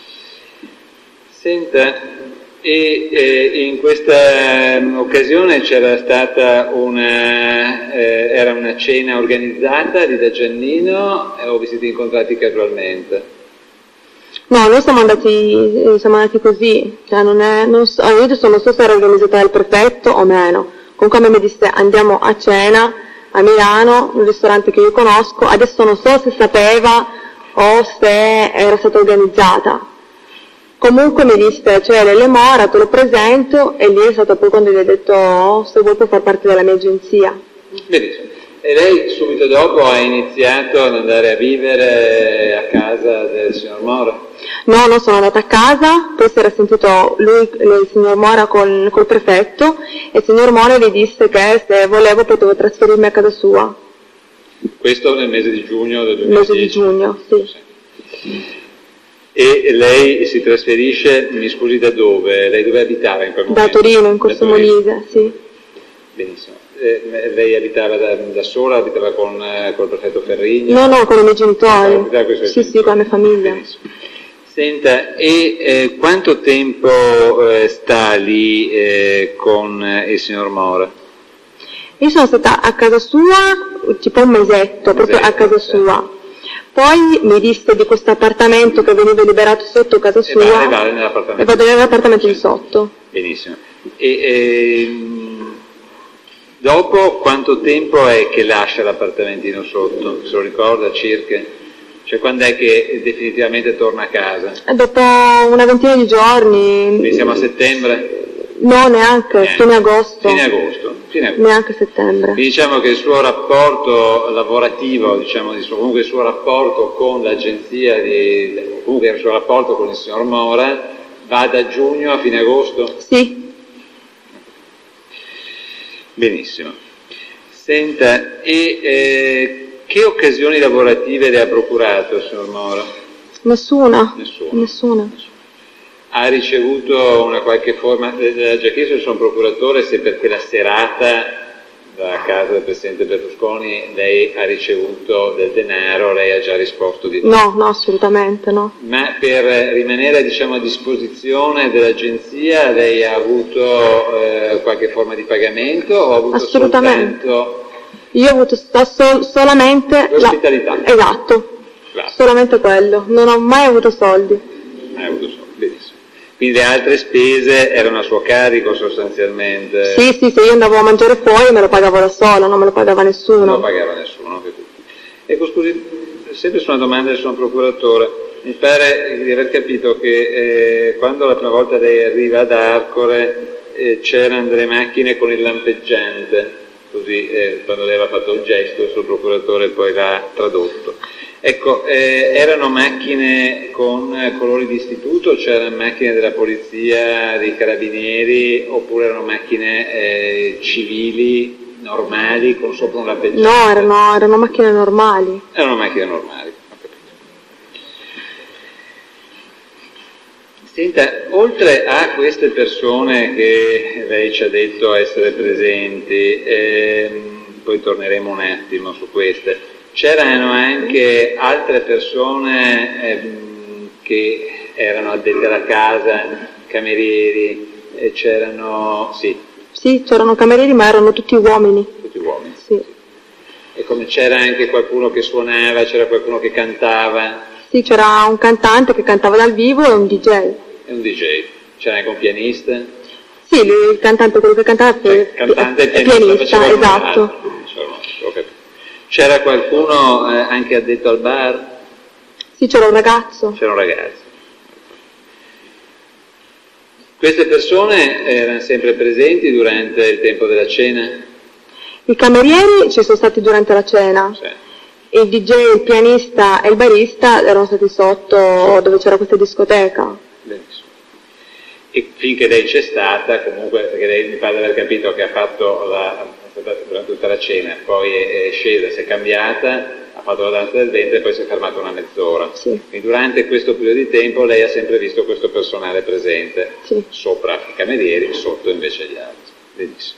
Senta, e eh, in questa um, occasione c'era stata una, eh, era una cena organizzata di da Giannino eh, o vi siete incontrati casualmente? No, noi siamo andati, siamo andati così, cioè non è, non so, io adesso non so se era organizzata dal prefetto o meno, comunque a me mi disse andiamo a cena a Milano, un ristorante che io conosco, adesso non so se sapeva o se era stata organizzata, comunque mi disse, cioè Lele Mora, te lo presento, e lì è stato poi quando gli ho detto oh, se vuoi puoi far parte della mia agenzia. Benissimo. E lei subito dopo ha iniziato ad andare a vivere a casa del signor Mora? No, non sono andata a casa, poi si era sentito lui, il signor Mora con, col prefetto, e il signor Mora gli disse che se volevo potevo trasferirmi a casa sua. Questo nel mese di giugno del duemiladieci? Nel mese di giugno, sì. E lei si trasferisce, mi scusi, da dove? Lei dove abitava in quel momento? Da Torino, in Corso Molise, sì. Benissimo. Eh, lei abitava da, da sola, abitava con eh, col prefetto Ferrigno? No, no, con i miei genitori. Abitava con i suoi Sì, genitori. sì, con la mia famiglia. Benissimo. Senta, e eh, quanto tempo eh, sta lì eh, con eh, il signor Mora? Io sono stata a casa sua tipo un mesetto, Un proprio a mesetto, casa sì. sua. Poi mi disse di questo appartamento che veniva liberato sotto casa E sua. va, e va nell'appartamento. E vado nell'appartamento di sotto. Benissimo. E ehm, dopo quanto tempo è che lascia l'appartamentino sotto? Se lo ricorda circa? Cioè quando è che definitivamente torna a casa? E dopo una ventina di giorni. Quindi siamo a settembre? No, neanche, Niente. fine agosto. Fine agosto. Fine agosto. Neanche settembre. Quindi diciamo che il suo rapporto lavorativo, diciamo di suo, comunque il suo rapporto con l'agenzia, di, comunque il suo rapporto con il signor Mora va da giugno a fine agosto? Sì. Benissimo. Senta, e eh, che occasioni lavorative le ha procurato il signor Mora? Nessuna. Nessuna. Nessuna. Ha ricevuto una qualche forma, l'ha già chiesto il suo procuratore se perché la serata da casa del Presidente Berlusconi lei ha ricevuto del denaro, lei ha già risposto di no. No, no, assolutamente no. Ma per rimanere, diciamo, a disposizione dell'agenzia lei ha avuto eh, qualche forma di pagamento o ha avuto Assolutamente. soltanto Io ho avuto sto- sol- solamente l'ospitalità? La... Esatto, Claro. solamente quello. Non ho mai avuto soldi. Ha avuto soldi, benissimo. Quindi le altre spese erano a suo carico sostanzialmente? Sì, sì, se io andavo a mangiare fuori me lo pagavo da sola, non me lo pagava nessuno. Non lo pagava nessuno. Che tutti. Ecco, scusi, sempre su una domanda del suo procuratore, mi pare di aver capito che eh, quando la prima volta lei arriva ad Arcore eh, c'erano delle macchine con il lampeggiante, così eh, quando lei aveva fatto il gesto il suo procuratore poi l'ha tradotto. Ecco, eh, erano macchine con eh, colori di istituto, c'erano macchine della polizia, dei carabinieri, oppure erano macchine eh, civili, normali, con sopra un lampeggiante? No, erano, erano macchine normali. Erano macchine normali, ho capito. Senta, oltre a queste persone che lei ci ha detto essere presenti, ehm, poi torneremo un attimo su queste, c'erano anche altre persone ehm, che erano addette alla casa, camerieri, e c'erano, sì, Sì, c'erano camerieri ma erano tutti uomini. tutti uomini. Sì, E come c'era anche qualcuno che suonava, c'era qualcuno che cantava, sì, c'era un cantante che cantava dal vivo e un D J. e un D J, c'era anche un pianista. Sì, lui, il cantante, quello che cantava Cioè, è, cantante e è pianista, pianista, facevano un esatto. altro, dicevano, ho capito. C'era qualcuno eh, anche addetto al bar? Sì, c'era un ragazzo. C'era un ragazzo. Queste persone erano sempre presenti durante il tempo della cena? I camerieri ci sono stati durante la cena. Sì. E il D J, il pianista e il barista erano stati sotto dove c'era questa discoteca. Benissimo. E finché lei c'è stata, comunque, perché lei mi pare di aver capito che ha fatto la, durante tutta la cena, poi è, è scesa, si è cambiata, ha fatto la danza del ventre e poi si è fermata una mezz'ora. Sì. Quindi durante questo periodo di tempo lei ha sempre visto questo personale presente, Sì. sopra i camerieri, sotto invece gli altri. Benissimo.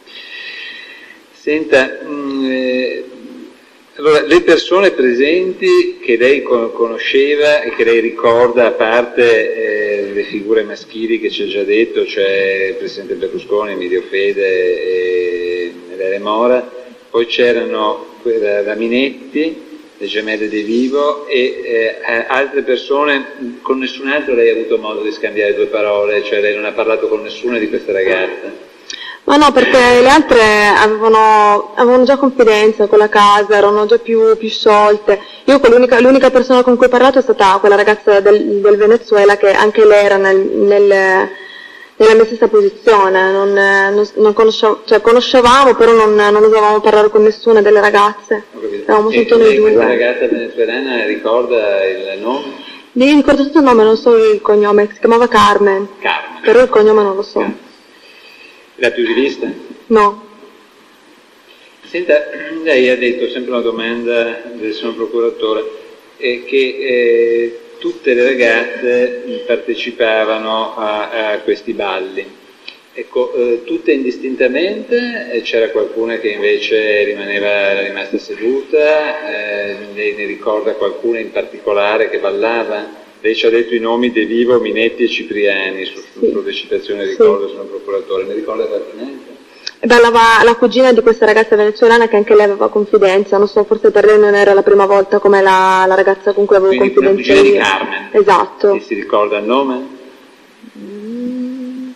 Senta, mh, eh, allora, le persone presenti che lei con- conosceva e che lei ricorda, a parte eh, le figure maschili che ci ha già detto, cioè il Presidente Berlusconi, Emilio Fede e Lele Mora, poi c'erano que- la Minetti, le gemelle di Vivo e eh, altre persone, con nessun altro lei ha avuto modo di scambiare due parole, cioè lei non ha parlato con nessuna di queste ragazze? Ma no, perché le altre avevano, avevano già confidenza con la casa, erano già più, più sciolte. Io con l'unica, l'unica persona con cui ho parlato è stata quella ragazza del, del Venezuela, che anche lei era nel, nel, nella mia stessa posizione. Non, non, non conoscevo, cioè conoscevamo, però non, non osavamo parlare con nessuna delle ragazze. Ho capito. Eravamo E sotto noi lei, questa due. ragazza venezuelana ricorda il nome? Mi ricordo tutto il nome, non so il cognome, si chiamava Carmen, Carmen. però il cognome non lo so. Carmen. La più rivista? No. Senta, lei ha detto sempre una domanda del suo procuratore, eh, che eh, tutte le ragazze partecipavano a, a questi balli. Ecco, eh, tutte indistintamente, eh, c'era qualcuna che invece rimaneva, era rimasta seduta, eh, lei ne ricorda qualcuna in particolare che ballava? Lei ci ha detto i nomi De Vivo, Minetti e Cipriani su, su sollecitazione, ricordo, sono procuratore, ne ricorda qualcun'altra? Ballava la cugina di questa ragazza venezuelana che anche lei aveva confidenza, non so, forse per lei non era la prima volta come la, la ragazza con cui avevo Quindi confidenza. Quindi una cugina di Carmen. Esatto. E si ricorda il nome? Mm.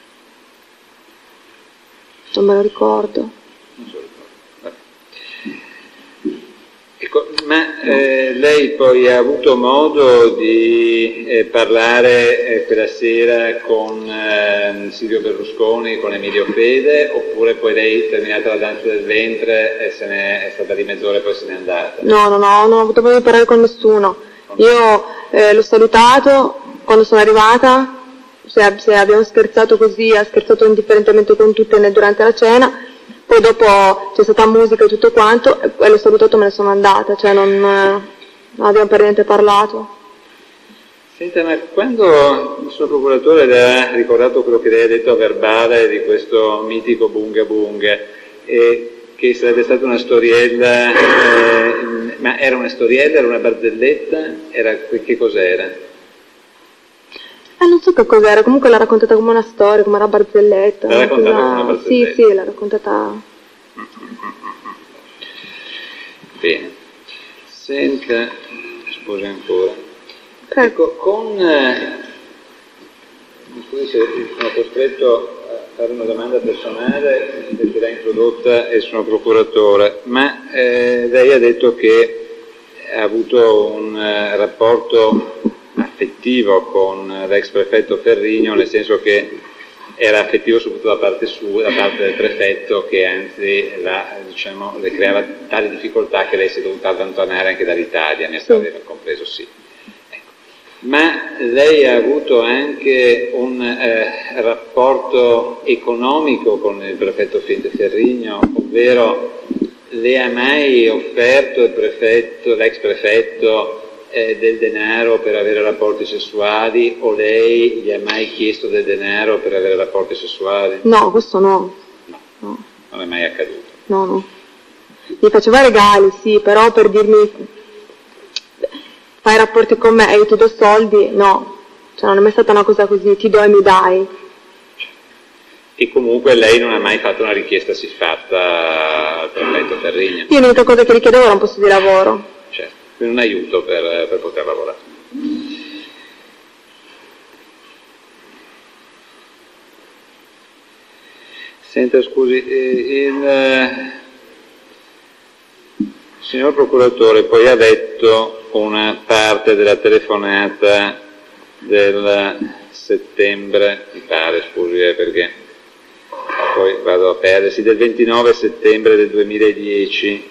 Non me lo ricordo. Non so, ricordo. Ecco, ma eh, lei poi ha avuto modo di eh, parlare eh, quella sera con eh, Silvio Berlusconi, con Emilio Fede, oppure poi lei, terminata la danza del ventre, eh, se ne è stata lì mezz'ora e poi se n'è andata? No, no, no, non ho avuto modo di parlare con nessuno. Io eh, l'ho salutato quando sono arrivata, se, se abbiamo scherzato così, ha scherzato indifferentemente con tutte durante la cena. Poi dopo c'è stata musica e tutto quanto, e l'ho salutato e me ne sono andata, cioè non, non abbiamo per niente parlato. Senta, ma quando il suo procuratore le ha ricordato quello che lei ha detto a verbale di questo mitico Bunga Bunga, e che sarebbe stata una storiella, eh, ma era una storiella, era una barzelletta, era, che cos'era? Eh, non so che cos'era, comunque l'ha raccontata come una storia, come una barzelletta. L'ha raccontata come una barzelletta? Sì, sì, l'ha raccontata. Bene. Senta, scusi ancora. Prego. Ecco, con... Eh, mi scusi se sono costretto a fare una domanda personale, perché l'ha introdotta e sono procuratore, ma eh, lei ha detto che ha avuto un eh, rapporto affettivo con l'ex prefetto Ferrigno, nel senso che era affettivo soprattutto da parte sua, da parte del prefetto, che anzi la, diciamo, le creava tali difficoltà che lei si è dovuta allontanare anche dall'Italia, mi è stato compreso, sì. Ecco. Ma lei ha avuto anche un eh, rapporto economico con il prefetto Ferrigno, ovvero le ha mai offerto il prefetto, l'ex prefetto, Eh, del denaro per avere rapporti sessuali, o lei gli ha mai chiesto del denaro per avere rapporti sessuali? No, questo no. No, no. Non è mai accaduto. No, no. Mi faceva regali, sì, però per dirmi fai rapporti con me e io ti do soldi, no. Cioè non è mai stata una cosa così, ti do e mi dai. E comunque lei non ha mai fatto una richiesta siffatta al prefetto Ferrigno? Io l'unica cosa che richiedevo era un posto di lavoro. Certo. Un aiuto per, per poter lavorare. Senta, scusi, il eh, signor procuratore poi ha letto una parte della telefonata del settembre, mi pare, scusi, eh, perché poi vado a perdersi, del ventinove settembre del duemiladieci.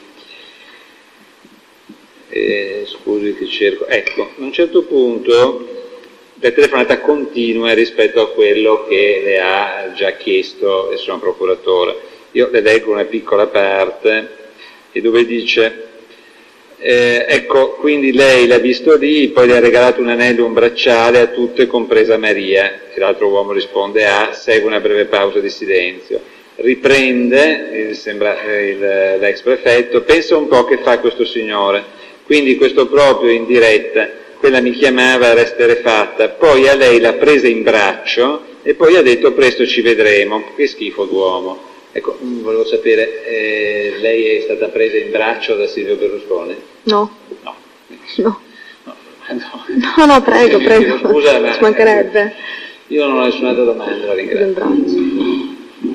Eh, scusi che cerco, ecco, a un certo punto la telefonata continua rispetto a quello che le ha già chiesto il suo procuratore. Io le leggo una piccola parte e dove dice eh, ecco, quindi lei l'ha visto lì, poi le ha regalato un anello, un bracciale a tutte, compresa Maria, e l'altro uomo risponde A, segue una breve pausa di silenzio. Riprende, eh, sembra eh, il, l'ex prefetto, pensa un po' che fa questo signore. Quindi questo proprio in diretta, quella mi chiamava, resta erefatta, poi a lei l'ha presa in braccio e poi ha detto presto ci vedremo, che schifo d'uomo. Ecco, volevo sapere, eh, lei è stata presa in braccio da Silvio Berlusconi? No. No. No. No, no, no, no prego, prego, scusa, ma, ci mancherebbe. Io non ho nessun'altra domanda, la ringrazio.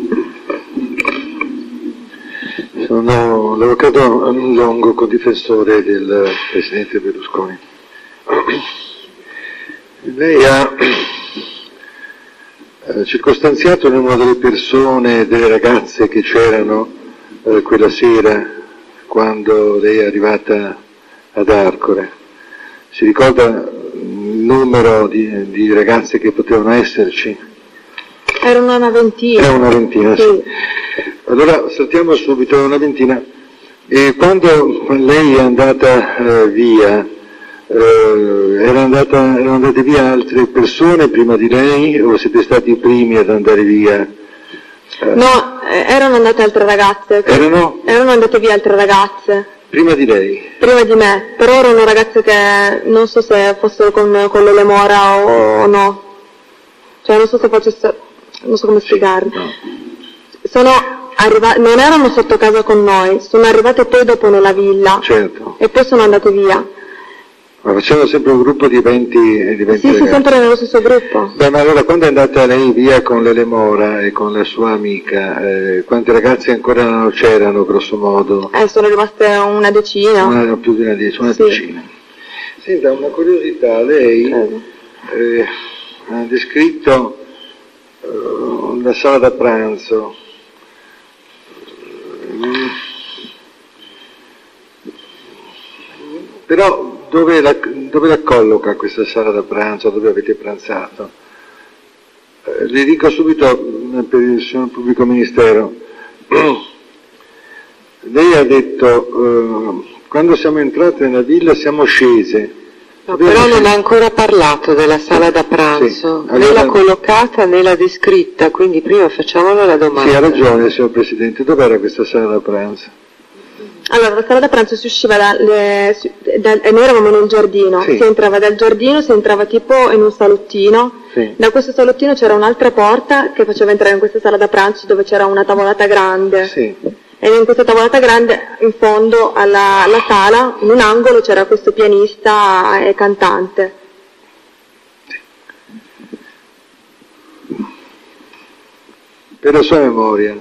Sono l'avvocato Longo, co-difensore del presidente Berlusconi. Lei ha eh, circostanziato il numero delle persone, delle ragazze che c'erano eh, quella sera quando lei è arrivata ad Arcore. Si ricorda il numero di, di ragazze che potevano esserci? Erano una ventina. Era una ventina, sì. sì. Allora saltiamo subito una ventina. E quando lei è andata eh, via, Eh, erano, andata, erano andate via altre persone prima di lei o siete stati i primi ad andare via? Eh, No, eh, erano andate altre ragazze. Erano? Erano andate via altre ragazze. Prima di lei? Prima di me, però erano ragazze che non so se fossero con, con l'Elemora o, o no. Cioè non so se facesse, non so come spiegarvi. No. Sono arrivate, non erano sotto casa con noi, sono arrivate poi dopo nella villa. Certo. E poi sono andate via. Ma facevano sempre un gruppo di venti, di venti Sì, sì, ragazzi? sempre nello stesso gruppo. Beh, ma allora quando è andata lei via con l'Elemora e con la sua amica, eh, quante ragazze ancora non c'erano, grosso modo? Eh, sono rimaste una decina. Una, più di una, decina, una Sì. decina. Senta, una curiosità, lei Prego. eh, ha descritto eh, la sala da pranzo. Mm. Però dove la, dove la colloca questa sala da pranzo, dove avete pranzato? Eh, le dico subito eh, per il signor pubblico ministero, lei ha detto eh, quando siamo entrate nella villa siamo scese. No, però non ha ancora parlato della sala da pranzo, Sì, allora- né l'ha collocata né l'ha descritta, quindi prima facciamolo la domanda. Sì, ha ragione, signor Presidente, dov'era questa sala da pranzo? Allora, la sala da pranzo si usciva da, le, si- da- e noi eravamo nel giardino, Sì. si entrava dal giardino, si entrava tipo in un salottino, Sì. da questo salottino c'era un'altra porta che faceva entrare in questa sala da pranzo dove c'era una tavolata grande. Sì. E in questa tavolata grande, in fondo alla, alla sala, in un angolo c'era questo pianista e cantante. Per la sua memoria,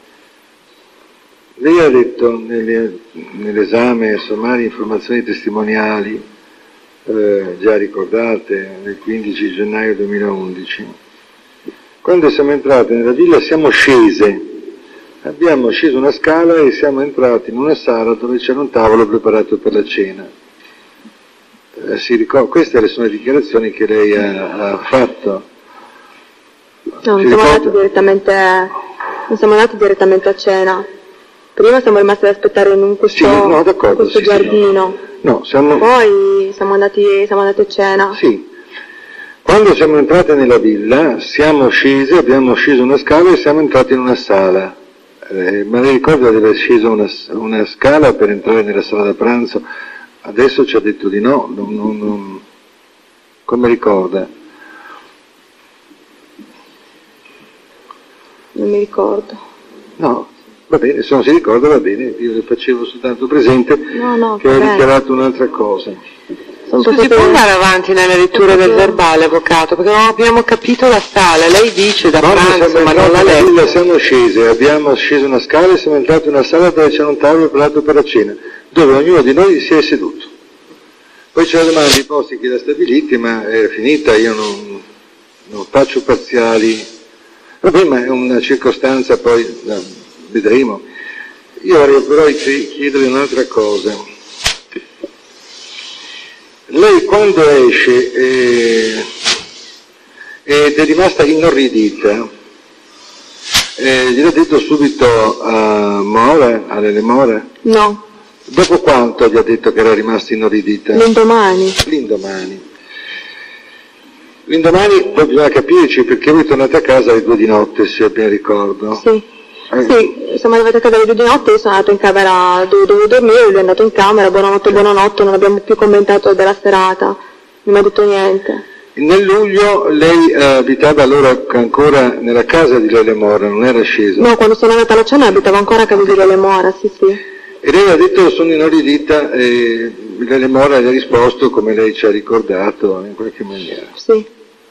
lei ha detto nelle- nell'esame sommarie informazioni testimoniali, eh, già ricordate, nel quindici gennaio duemilaundici, quando siamo entrate nella villa siamo scese, abbiamo sceso una scala e siamo entrati in una sala dove c'era un tavolo preparato per la cena. Eh, si ricor- queste sono le dichiarazioni che lei ha, ha fatto. No, non Si siamo ricorda? andati direttamente, non siamo andati direttamente a cena. Prima siamo rimasti ad aspettare in questo, Sì, no, d'accordo, in questo sì, sì, giardino. No, siamo... Poi siamo andati, siamo andati a cena. Sì. Quando siamo entrate nella villa, siamo scesi, abbiamo sceso una scala e siamo entrati in una sala. Eh, ma lei ricorda di aver sceso una, una scala per entrare nella sala da pranzo? Adesso ci ha detto di no, non, non, non... come ricorda? Non mi ricordo. No, va bene, se non si ricorda va bene, io le facevo soltanto presente No, no, che va ha bene. dichiarato un'altra cosa. Sono Scusi, passate- può andare avanti nella lettura del Sì. verbale, avvocato, perché non abbiamo capito la sala, lei dice da Quando pranzo, siamo ma non entrati l'ha nella villa letto. siamo scese, abbiamo sceso una scala e siamo entrati in una sala dove c'era un tavolo preparato per la cena, dove ognuno di noi si è seduto. Poi c'è la domanda di posti che da stabiliti, ma è finita, io non, non faccio parziali. Vabbè, ma è una circostanza, poi eh, vedremo. Io vorrei però chiedere un'altra cosa. Lei quando esce eh, ed è rimasta inorridita, eh, gliel'ha detto subito a Mora, all'Elemora? No, Dopo quanto gli ha detto che era rimasta inorridita? l'indomani. L'indomani. L'indomani poi bisogna capirci perché voi tornate a casa alle due di notte, se ben ricordo. Sì. Eh. Sì, siamo arrivati a casa alle due di notte, io sono andato in camera dove dovevo dormire, lui è andato in camera, buonanotte, buonanotte, non abbiamo più commentato della serata, non mi ha detto niente. Nel luglio lei eh, abitava allora ancora nella casa di Lele Mora, non era scesa? No, quando sono andata alla cena abitavo ancora a casa di Lele Mora, sì sì. E lei ha detto sono inorridita e Lele Mora gli ha risposto come lei ci ha ricordato in qualche maniera. Sì.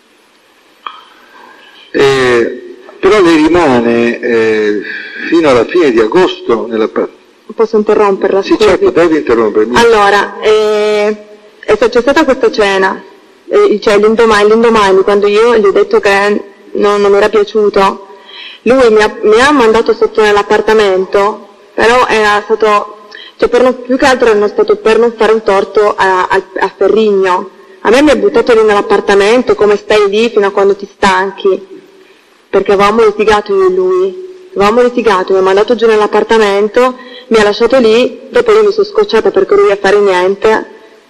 E, però lei rimane eh, fino alla fine di agosto nella parte. Posso interromperla? Sì, scusi? certo, devi interrompermi. Allora, eh, è- c'è stata questa cena, eh, cioè l'indomani, l'indomani, quando io gli ho detto che non, non mi era piaciuto, lui mi ha, mi ha mandato sotto nell'appartamento, però era stato, cioè per non, più che altro era stato per non fare un torto a, a, a Ferrigno. A me mi ha buttato lì nell'appartamento, come stai lì fino a quando ti stanchi, perché avevamo litigato io e lui, avevamo litigato, mi ha mandato giù nell'appartamento, mi ha lasciato lì, dopo io mi sono scocciata perché lui a fare niente,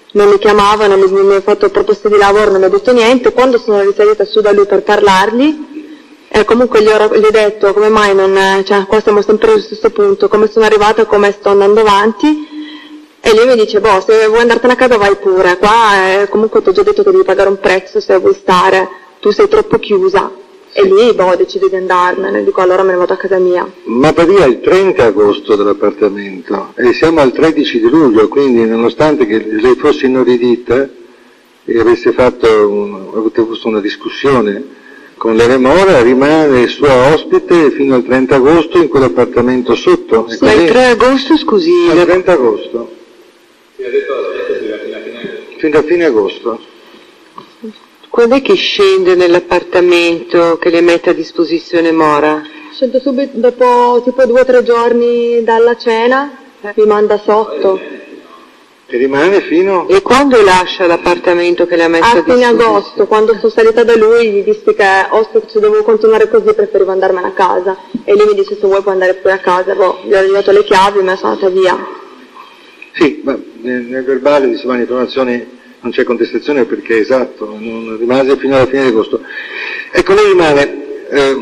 non mi chiamavano, mi, mi hanno fatto proposte di lavoro, non mi ha detto niente. Quando sono risalita su da lui per parlargli, eh, comunque gli ho, gli ho detto come mai non, cioè qua siamo sempre allo stesso punto, come sono arrivata, come sto andando avanti, e lui mi dice, boh, se vuoi andartene a casa vai pure, qua eh, comunque ti ho già detto che devi pagare un prezzo se vuoi stare, tu sei troppo chiusa. E lì, boh, decido di andarmene, dico allora me ne vado a casa mia. Ma per via il trenta agosto dell'appartamento e siamo al tredici di luglio, quindi nonostante che lei fosse inorridita e avesse fatto un, avete avuto una discussione con l'Eremora, rimane sua ospite fino al trenta agosto in quell'appartamento sotto. Ma il tre agosto, scusi? Al trenta agosto. Fino a fine agosto. Fino a fine agosto. Quando è che scende nell'appartamento che le mette a disposizione Mora? Scendo subito, dopo tipo due o tre giorni dalla cena, mi manda sotto. E rimane fino... E quando lascia l'appartamento che le ha messo a A fine disposizione? agosto, quando sono salita da lui, gli dissi che oh, se devo continuare così preferivo andarmene a casa. E lui mi dice se vuoi puoi andare pure a casa. Boh, gli ho dato le chiavi e me ne sono andata via. Sì, ma nel, nel verbale di Silvana Informazioni non c'è contestazione perché è esatto, non rimase fino alla fine di agosto. Ecco, lei rimane eh,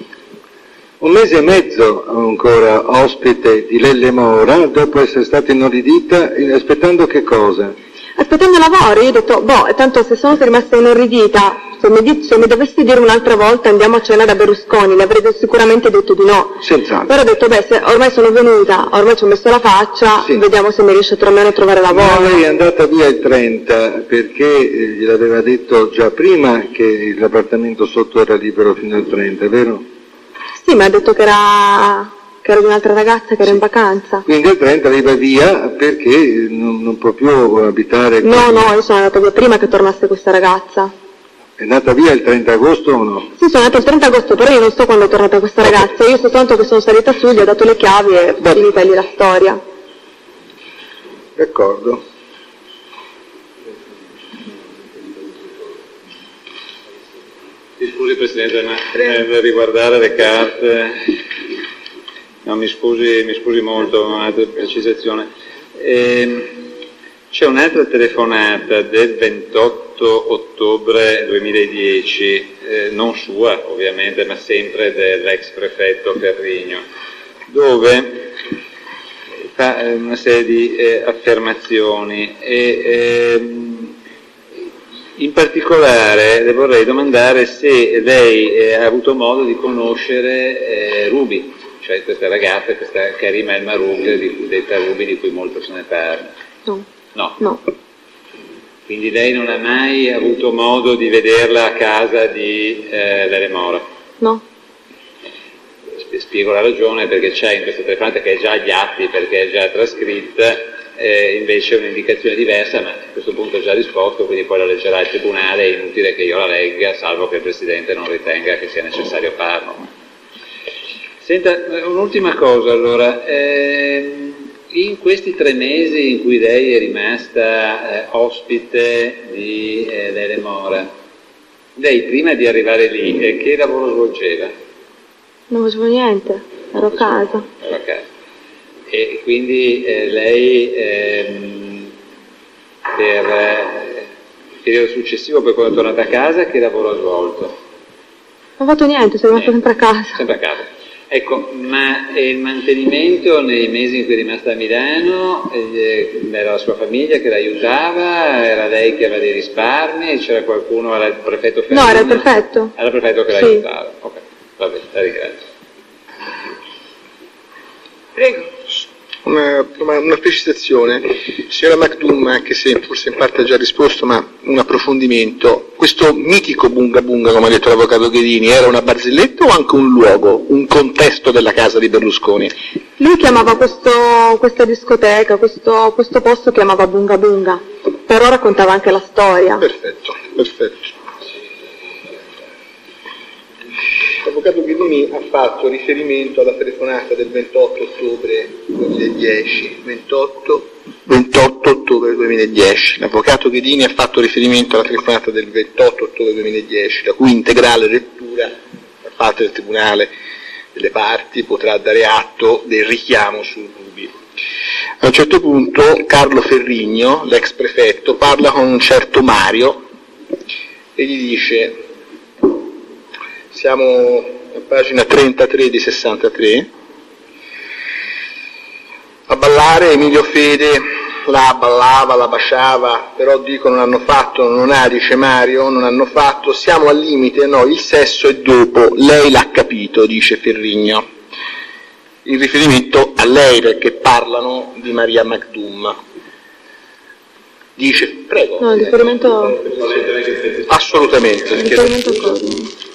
un mese e mezzo ancora ospite di Lelle Mora, dopo essere stata inorridita, aspettando che cosa? Aspettando lavoro, io ho detto, boh, tanto se sono rimasta inorridita, se mi, di, se mi dovessi dire un'altra volta andiamo a cena da Berlusconi, le avrei sicuramente detto di no. Senz'altro. Però ho detto, beh, se ormai sono venuta, ormai ci ho messo la faccia, Sì. Vediamo se mi riesce a trovare lavoro. Ma lei è andata via il trenta perché eh, gliel'aveva detto già prima che l'appartamento sotto era libero fino al trenta, vero? Sì, mi ha detto che era, che era di un'altra ragazza che era in vacanza. Quindi al trenta lei va via perché non, non può più abitare con... No, no, io sono andata via prima che tornasse questa ragazza. È andata via il trenta agosto o no? Sì, sono andata il trenta agosto, però io non so quando è tornata questa ragazza, io soltanto che sono salita su, gli ho dato le chiavi e finita lì la storia. D'accordo. Mi scusi Presidente, ma nel riguardare le carte, no, mi scusi, mi scusi molto, un'altra precisazione. Ehm, c'è un'altra telefonata del ventotto ottobre duemiladieci, eh, non sua ovviamente, ma sempre dell'ex prefetto Ferrigno, dove fa una serie di eh, affermazioni e ehm, in particolare le vorrei domandare se lei eh, ha avuto modo di conoscere eh, Ruby, cioè questa ragazza, questa Karima El Marouk, di, detta Ruby, di cui molto se ne parla. No. No. No. Quindi lei non ha mai avuto modo di vederla a casa di eh, Lelle Mora? No. Spiego la ragione, perché c'è in questa telefonata, che è già agli atti, perché è già trascritta, eh, invece un'indicazione diversa, ma a questo punto ho già risposto, quindi poi la leggerà il Tribunale, è inutile che io la legga, salvo che il Presidente non ritenga che sia necessario farlo. Senta, un'ultima cosa allora, ehm, in questi tre mesi in cui lei è rimasta eh, ospite di eh, Lelle Mora, lei prima di arrivare lì, eh, che lavoro svolgeva? Non facevo niente, ero a casa. Ero a casa. E quindi eh, lei ehm, per eh, il periodo successivo, poi quando è tornata a casa, che lavoro ha svolto? Non ho fatto niente, sono rimasta sempre a casa. Sempre a casa. Ecco, ma il mantenimento nei mesi in cui è rimasta a Milano, eh, era la sua famiglia che la aiutava, era lei che aveva dei risparmi, c'era qualcuno, era il prefetto Ferrigno? No, era il prefetto. Era il prefetto che la Sì. aiutava, ok, va bene, la ringrazio. Prego. Una, una, una precisazione, signora Macdum, anche se forse in parte ha già risposto, ma un approfondimento. Questo mitico Bunga Bunga, come ha detto l'avvocato Ghedini, era una barzelletta o anche un luogo, un contesto della casa di Berlusconi? Lui chiamava questo, questa discoteca, questo, questo posto chiamava Bunga Bunga, però raccontava anche la storia. Perfetto, perfetto. L'avvocato Ghedini ha fatto riferimento alla telefonata del ventotto ottobre duemiladieci. ventotto, ventotto ottobre duemiladieci. L'avvocato Ghedini ha fatto riferimento alla telefonata del ventotto ottobre duemiladieci, la cui integrale lettura da parte del Tribunale delle parti potrà dare atto del richiamo su Ruby. A un certo punto Carlo Ferrigno, l'ex prefetto, parla con un certo Mario e gli dice, siamo a pagina trentatré di sessantatré, a ballare Emilio Fede la ballava, la baciava, però dicono non hanno fatto, non ha, dice Mario, non hanno fatto, siamo al limite, no, il sesso è dopo, lei l'ha capito, dice Ferrigno. Il riferimento a lei perché parlano di Maria Magdum. Dice, prego. No, il riferimento... Assolutamente. Il riferimento a cosa?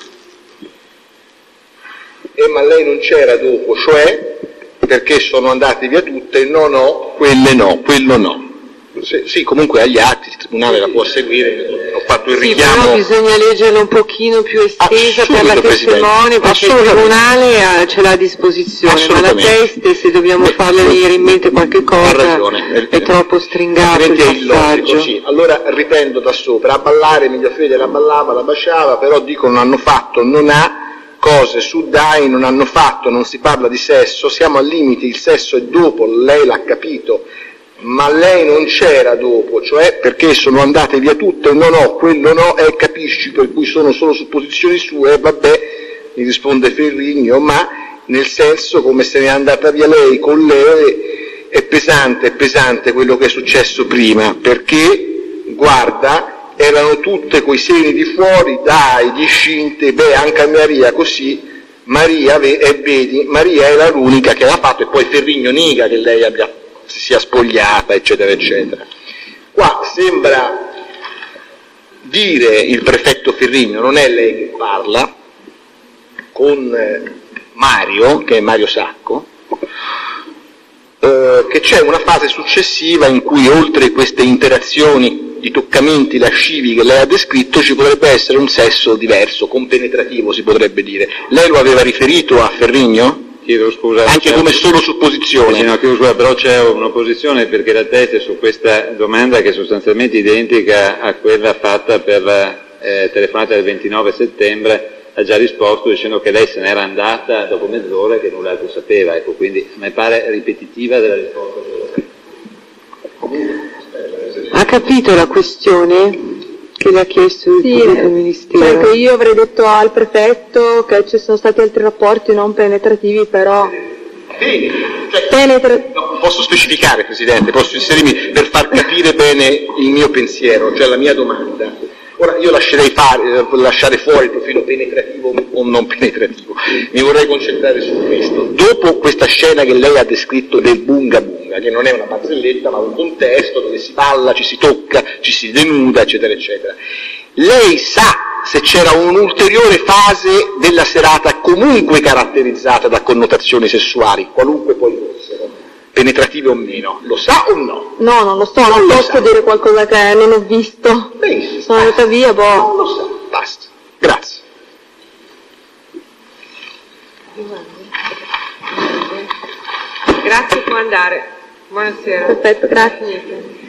Eh, ma lei non c'era dopo, cioè perché sono andate via tutte, no, no, quelle no, quello no. Sì, sì, comunque agli atti, il tribunale la può seguire, ho fatto il sì, richiamo. Però bisogna leggerla un pochino più estesa Subito, per la testimone, perché il tribunale ce l'ha a disposizione, ma la teste, se dobbiamo farle venire in mente qualche cosa, è troppo stringato il passaggio. Sì. Allora riprendo da sopra, a ballare Emilio Fede la ballava, la baciava, però dicono non hanno fatto, non ha, cose su Dai non hanno fatto, non si parla di sesso, siamo al limite, il sesso è dopo, lei l'ha capito, ma lei non c'era dopo, cioè perché sono andate via tutte, no no, quello no, e eh, capisci, per cui sono solo supposizioni sue, vabbè, mi risponde Ferrigno, ma nel senso come se n'è andata via lei con lei, è pesante, è pesante quello che è successo prima, perché, guarda, erano tutte coi seni di fuori, dai, discinte, beh, anche a Maria così, Maria, e vedi, Maria era l'unica che l'ha fatto, e poi Ferrigno nega che lei abbia, si sia spogliata, eccetera, eccetera. Qua sembra dire il prefetto Ferrigno, non è lei che parla, con Mario, che è Mario Sacco, eh, che c'è una fase successiva in cui oltre queste interazioni di toccamenti lascivi che lei ha descritto ci potrebbe essere un sesso diverso, compenetrativo si potrebbe dire. Lei lo aveva riferito a Ferrigno? Chiedo scusa. Anche come solo supposizione. Sì, no, chiedo scusa, però c'è un'opposizione perché la testa su questa domanda che è sostanzialmente identica a quella fatta per la eh, telefonata del ventinove settembre ha già risposto dicendo che lei se n'era andata dopo mezz'ora e che null'altro sapeva, ecco, quindi a me pare ripetitiva della risposta. Ha capito la questione che le ha chiesto il sì, pubblico ministero? Cioè che io avrei detto al prefetto che ci sono stati altri rapporti non penetrativi, però... Bene, cioè, Penetra... no, posso specificare, Presidente, posso inserirmi per far capire bene il mio pensiero, cioè la mia domanda. Ora io lascerei fare, lasciare fuori il profilo penetrativo o non penetrativo, mi vorrei concentrare su questo. Dopo questa scena che lei ha descritto del bunga bunga, che non è una barzelletta ma un contesto dove si balla, ci si tocca, ci si denuda, eccetera, eccetera, lei sa se c'era un'ulteriore fase della serata comunque caratterizzata da connotazioni sessuali, qualunque poi fossero, penetrative o meno, lo sa o no? No, non lo so, non, non lo posso sa. dire qualcosa che non ho visto. Benissimo. Sono andata via, boh. Non lo sa, basta. Grazie. Grazie, può andare. Buonasera. Perfetto, grazie.